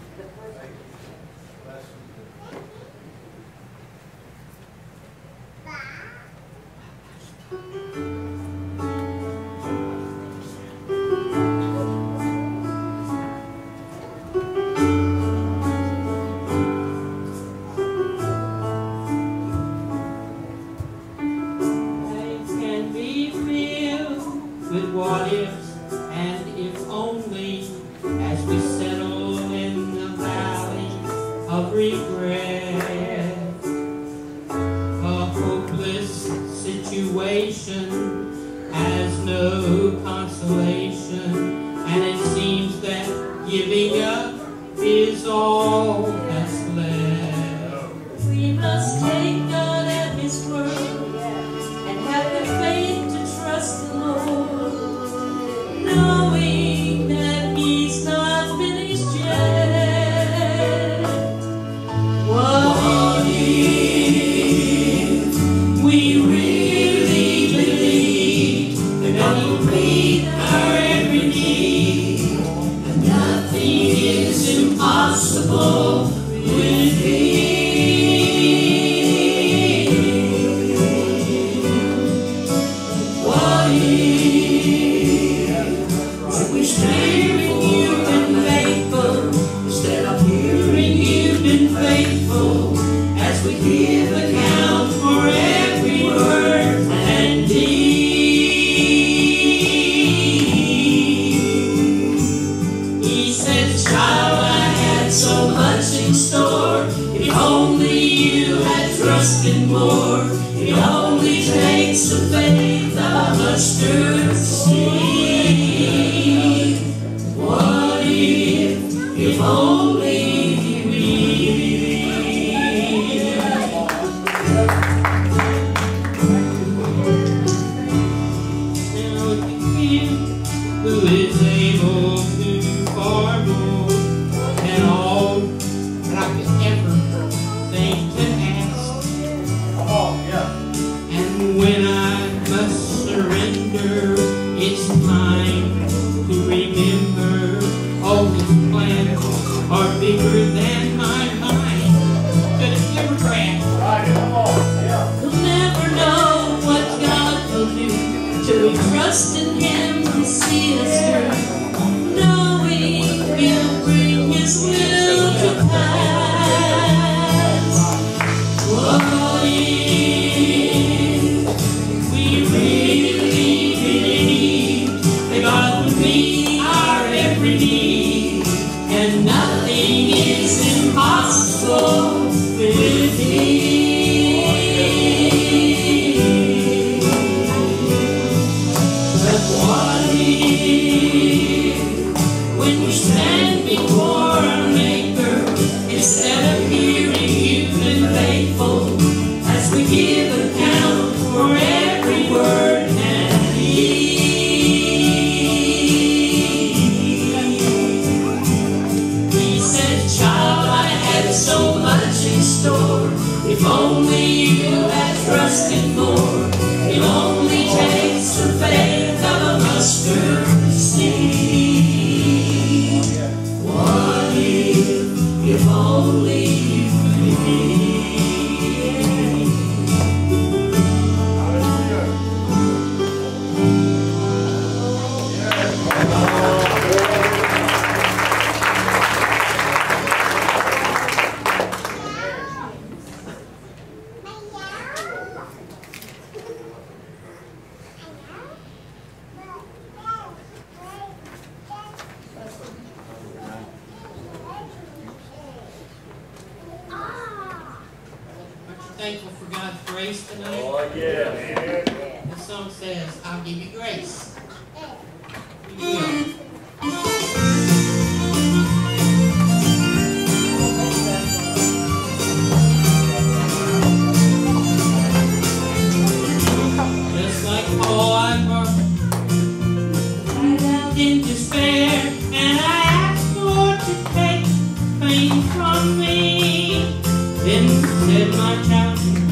Life can be filled with what ifs and if only as we settle in the valley of regret. A hopeless situation has no consolation, and it seems that giving up is all that's left. We must take God at His word and have the faith to trust the Lord, knowing that He's not finished yet. What if we really believe that God will meet our every need, and nothing is impossible with Him? What if we stand before You've been faithful, instead of hearing You've been faithful, as we give account for every word and deed? He says, child, I had so much in store, if only you had trusted more. It only takes the faith of a mustard seed. What if only we Now to Him who is able to do far more than all that I could ever think to ask. And when I must surrender, it's time to remember all His plans are bigger than my mind could have ever grasped. You'll never know what God will do till we trust in Him to see us through, knowing He'll bring His will to pass. What if we really believe that God will meet our every need, and nothing is impossible with Him? But what if, when we stand before our Maker, instead of hearing You've been faithful, as we give account for every word and deed? He said, child, I had so much in store, if only you had trusted more. It only takes the faith of a mustard seed. What if only you believe? Thankful for God's grace tonight. Oh, yeah. The song says, I'll give you grace. You will. Just like Paul, I cried out in despair, and I asked the Lord to take pain from me. Then said my child,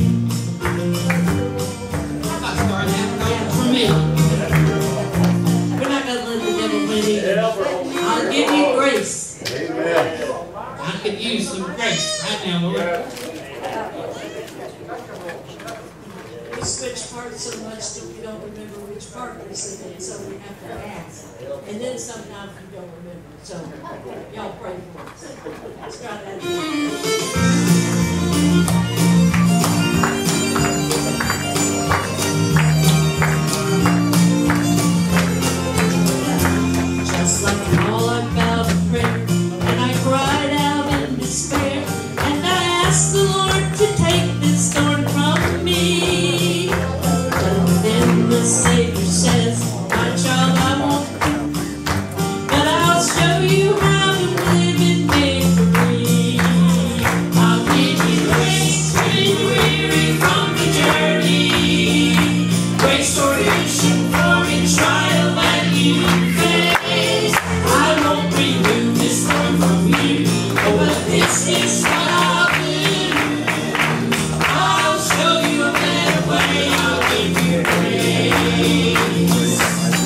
how about start having over for me? We're not going to let the devil win either. I'll give you grace. Amen. I could use some grace right now, Lord. We switch parts so much that we don't remember which part we're singing, so we have to ask. And then sometimes we don't remember. So y'all pray for us. Let's try that again. Just like all I bowed in prayer, and I cried out in despair, and I asked the Lord to take this thorn from me. But then the Savior says, my child, I won't do, but I'll show you how to live in victory. I'll give you grace when you're weary from the journey, grace for reaching for each trial that you face. I won't remove this thorn from you, but this is what I'll do. I'll show you a better way. I'll give you grace.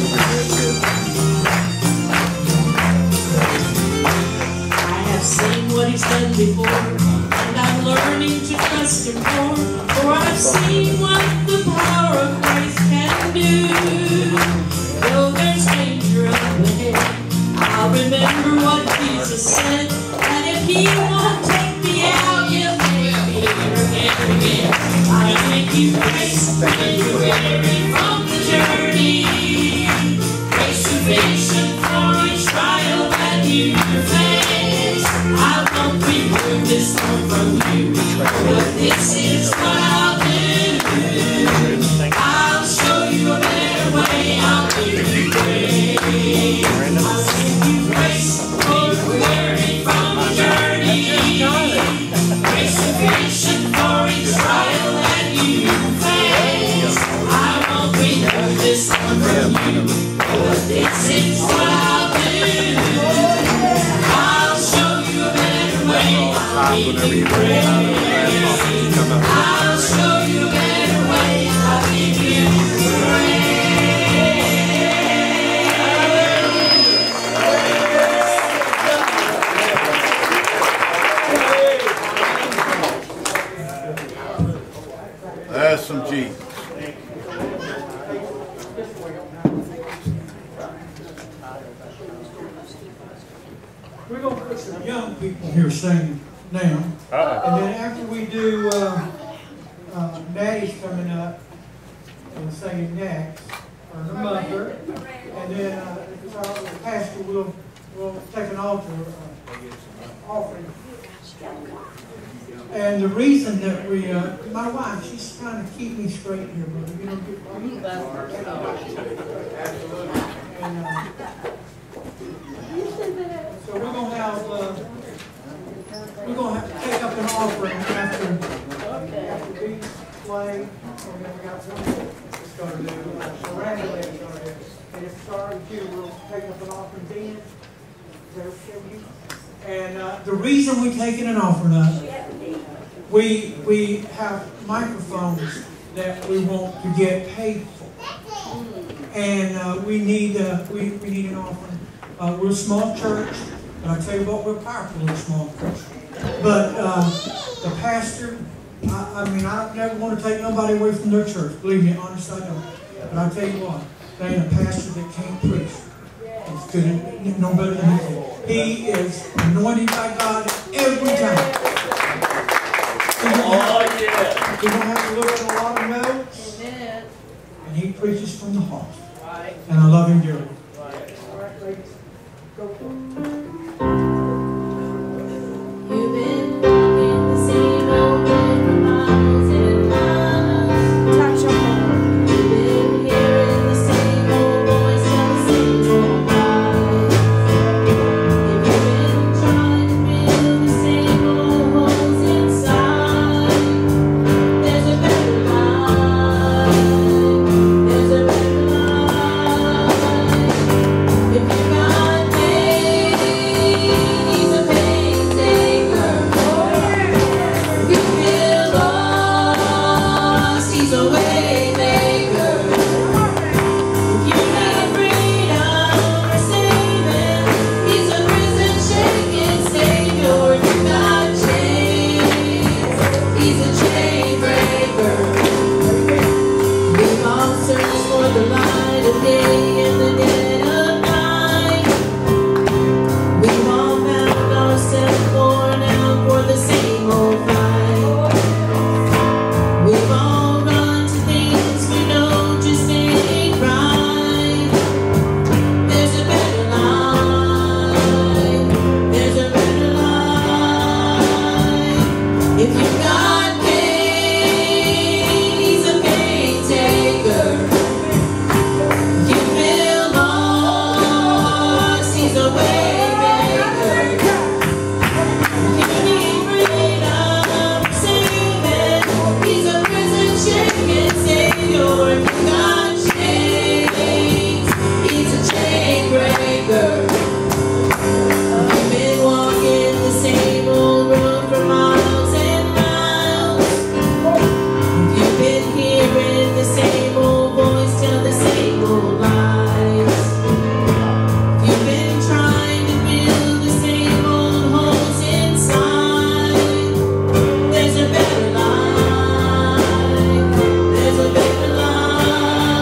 I have seen what He's done before, and I'm learning to trust Him more. For I've seen what the power of grace can do. Though there's danger up ahead, I'll remember what Jesus said, that if He won't take me out, He'll take me again. I'll give you grace when you're weary from the journey, grace to patient for each trial that you face. I won't remove this thorn from you, but this is what I'll do. I'll show you a better way. I'll give you grace. I'll give you grace for weary from the journey, grace to patient for each trial that you face. I won't remove this thorn from you, but this is what I'll do. I'll show you a better way. I'll give you grace. I'll show you a better way. I'll give you That's some Jesus. We're going to put some young people here singing now. And then after we do, Maddie's coming up and singing next, or the mother. And then if it's all right with the pastor, we'll take an altar offering. And the reason that we, my wife, she's trying to keep me straight here, brother. You know, and, so we're gonna have to take up an offering after we play, and then we got one that's gonna do, Randy is gonna do. And if it's all right with you, we'll take up an offering then. Is that okay with you? And the reason we're taking an offering up, we have microphones that we want to get paid for. And we need an offering. We're a small church, but I tell you what, we're powerful in a small church. But the pastor, I mean, I never want to take nobody away from their church. Believe me, honestly, I don't. But I tell you what, there ain't a pastor that can't preach. It's good, no better than he can. He is anointed by God every time. Oh, yeah. You don't have to look at a lot of notes. And he preaches from the heart. And I love him dearly. You've been walking the same old road for miles and miles. You've been hearing the same old voice tell the same old lies. If you've been trying to fill the same old holes inside, there's a better life. There's a better life. If you got pain, he's a pain taker. If you feel lost, he's a way maker. If you need freedom or saving, he's a prison shaking savior. If you got chains, he's a chain breaker. We've all searched for the light of day and the dead of night. We've all found ourselves worn out for the same old fight. We've all run to things we know just ain't right. There's a better life. There's a better life. If you got pain, he's a pain taker. If you feel lost, he's a way maker. If you need freedom, saving, he's a prison shaking savior. If you got chains, he's a chain breaker. You've been walking the same old road for miles and miles. You've been hearing the same old voice tell the same old lies. You've been trying to fill the same old holes inside. There's a better life. There's a better life.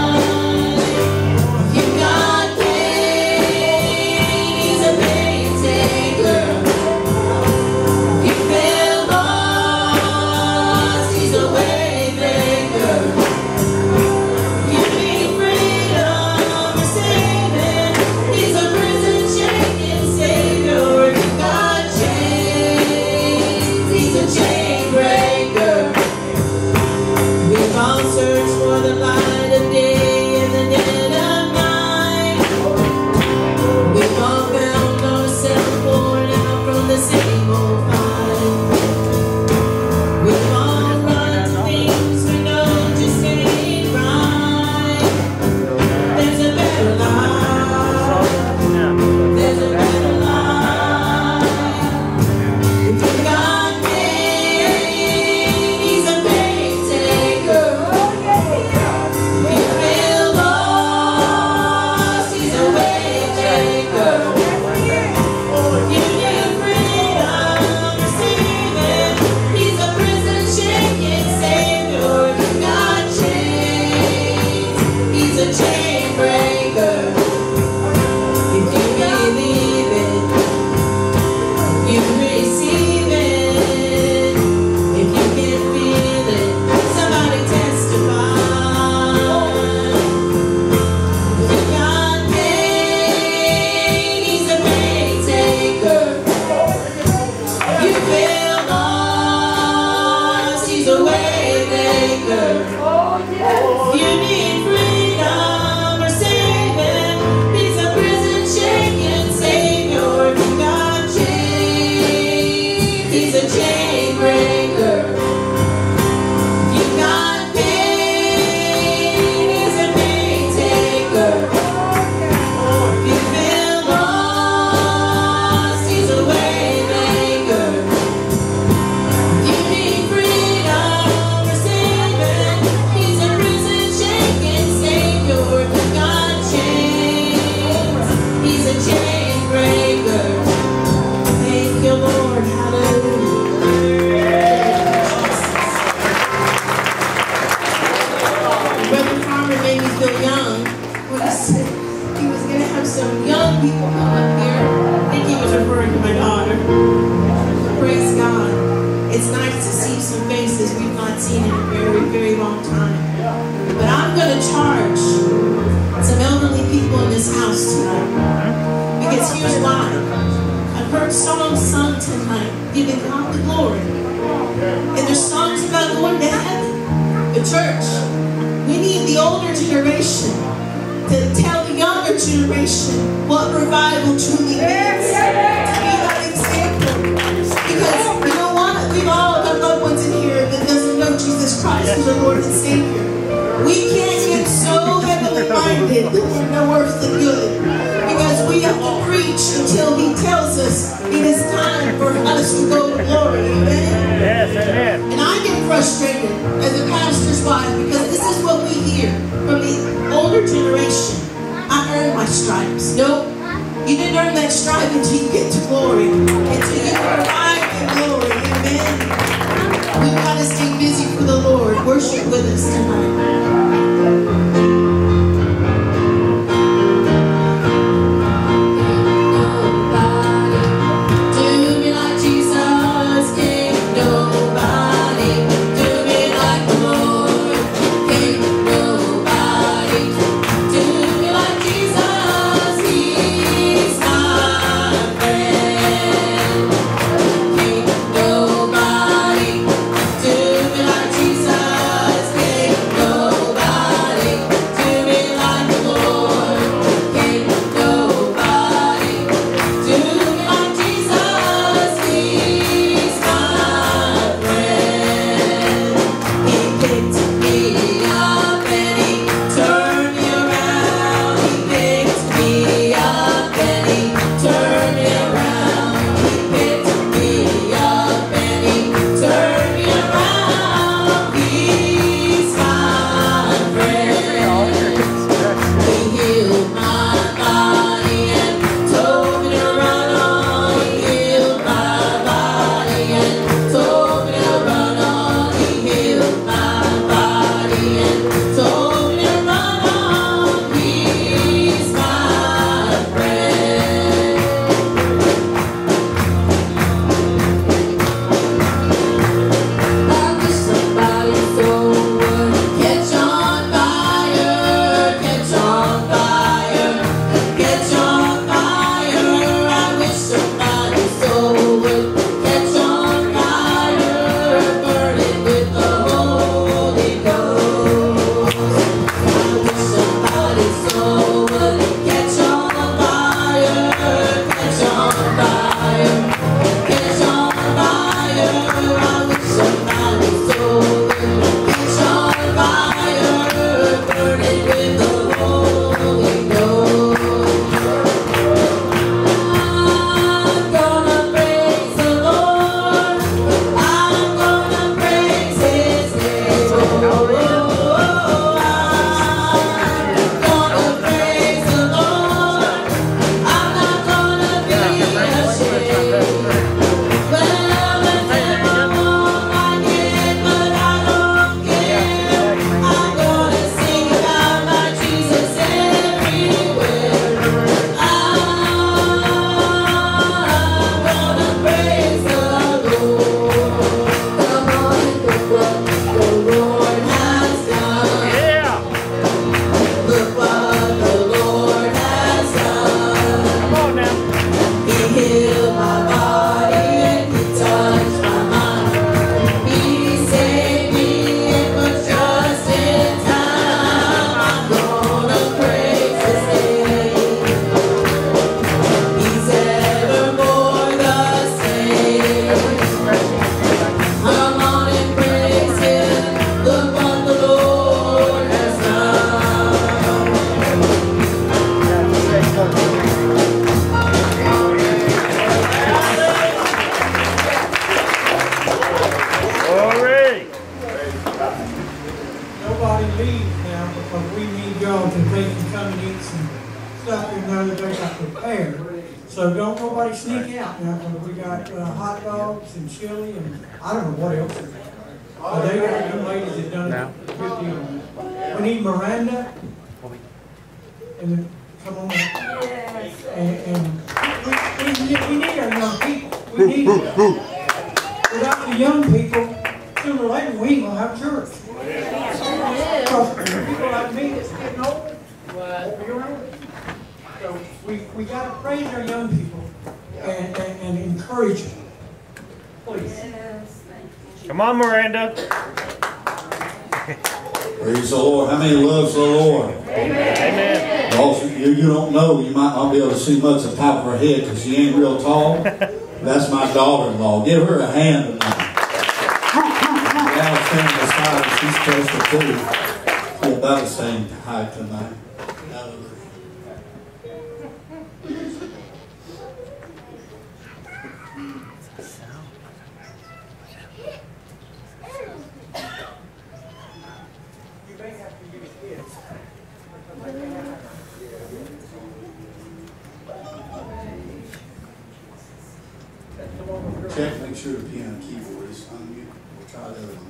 people come up here. I think he was referring to my daughter. Praise God. It's nice to see some faces we've not seen in a very, very long time. But I'm going to charge some elderly people in this house tonight. Because here's why. I've heard songs sung tonight giving God the glory. And there's songs about going to heaven. The church, we need the older generation to tell the younger generation what revival truly means. To be that example. Because you know what? We've all got loved ones in here that doesn't know Jesus Christ as our Lord and Savior. We can't get so heavily minded that we're no worse than good. Because we have to preach until He tells us it is time for us to go to glory. Amen? Yes, amen. And I get frustrated as a pastor's wife because this is what we hear from the older generation. I earned my stripes. Nope. You didn't earn that stripe until you get to glory. Until you arrive in glory. Amen. We've got to stay busy for the Lord. Worship with us tonight. So don't nobody sneak out now, because we got hot dogs and chili and I don't know what else. They got young ladies that done a good deal on it. We need Miranda. And then, come on. we need our young people. We need them. Without the young people, sooner or later, we ain't going to have church. Because people like me that's getting old, won't be around. So we got to praise our young people and encourage them. Please. Come on, Miranda. Praise the Lord. How many loves the Lord? Amen. Also, you don't know, you might not be able to see much of the top of her head because she ain't real tall. That's my daughter-in-law. Give her a hand tonight. Now standing beside her, she's close to 2. We're about the same height tonight. Hallelujah. Check, make sure the piano keyboard is unmuted. We'll try the other one.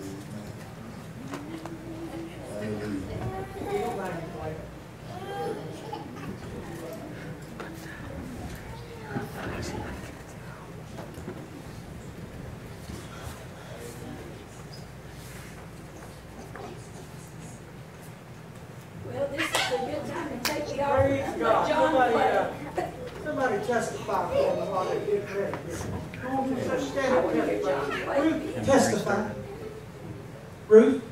Well, this is a good time to take the Praise offering. God. John played. Somebody testify for me while they get ready. Come on, just stand up and testify. Ruth, testify. Ruth?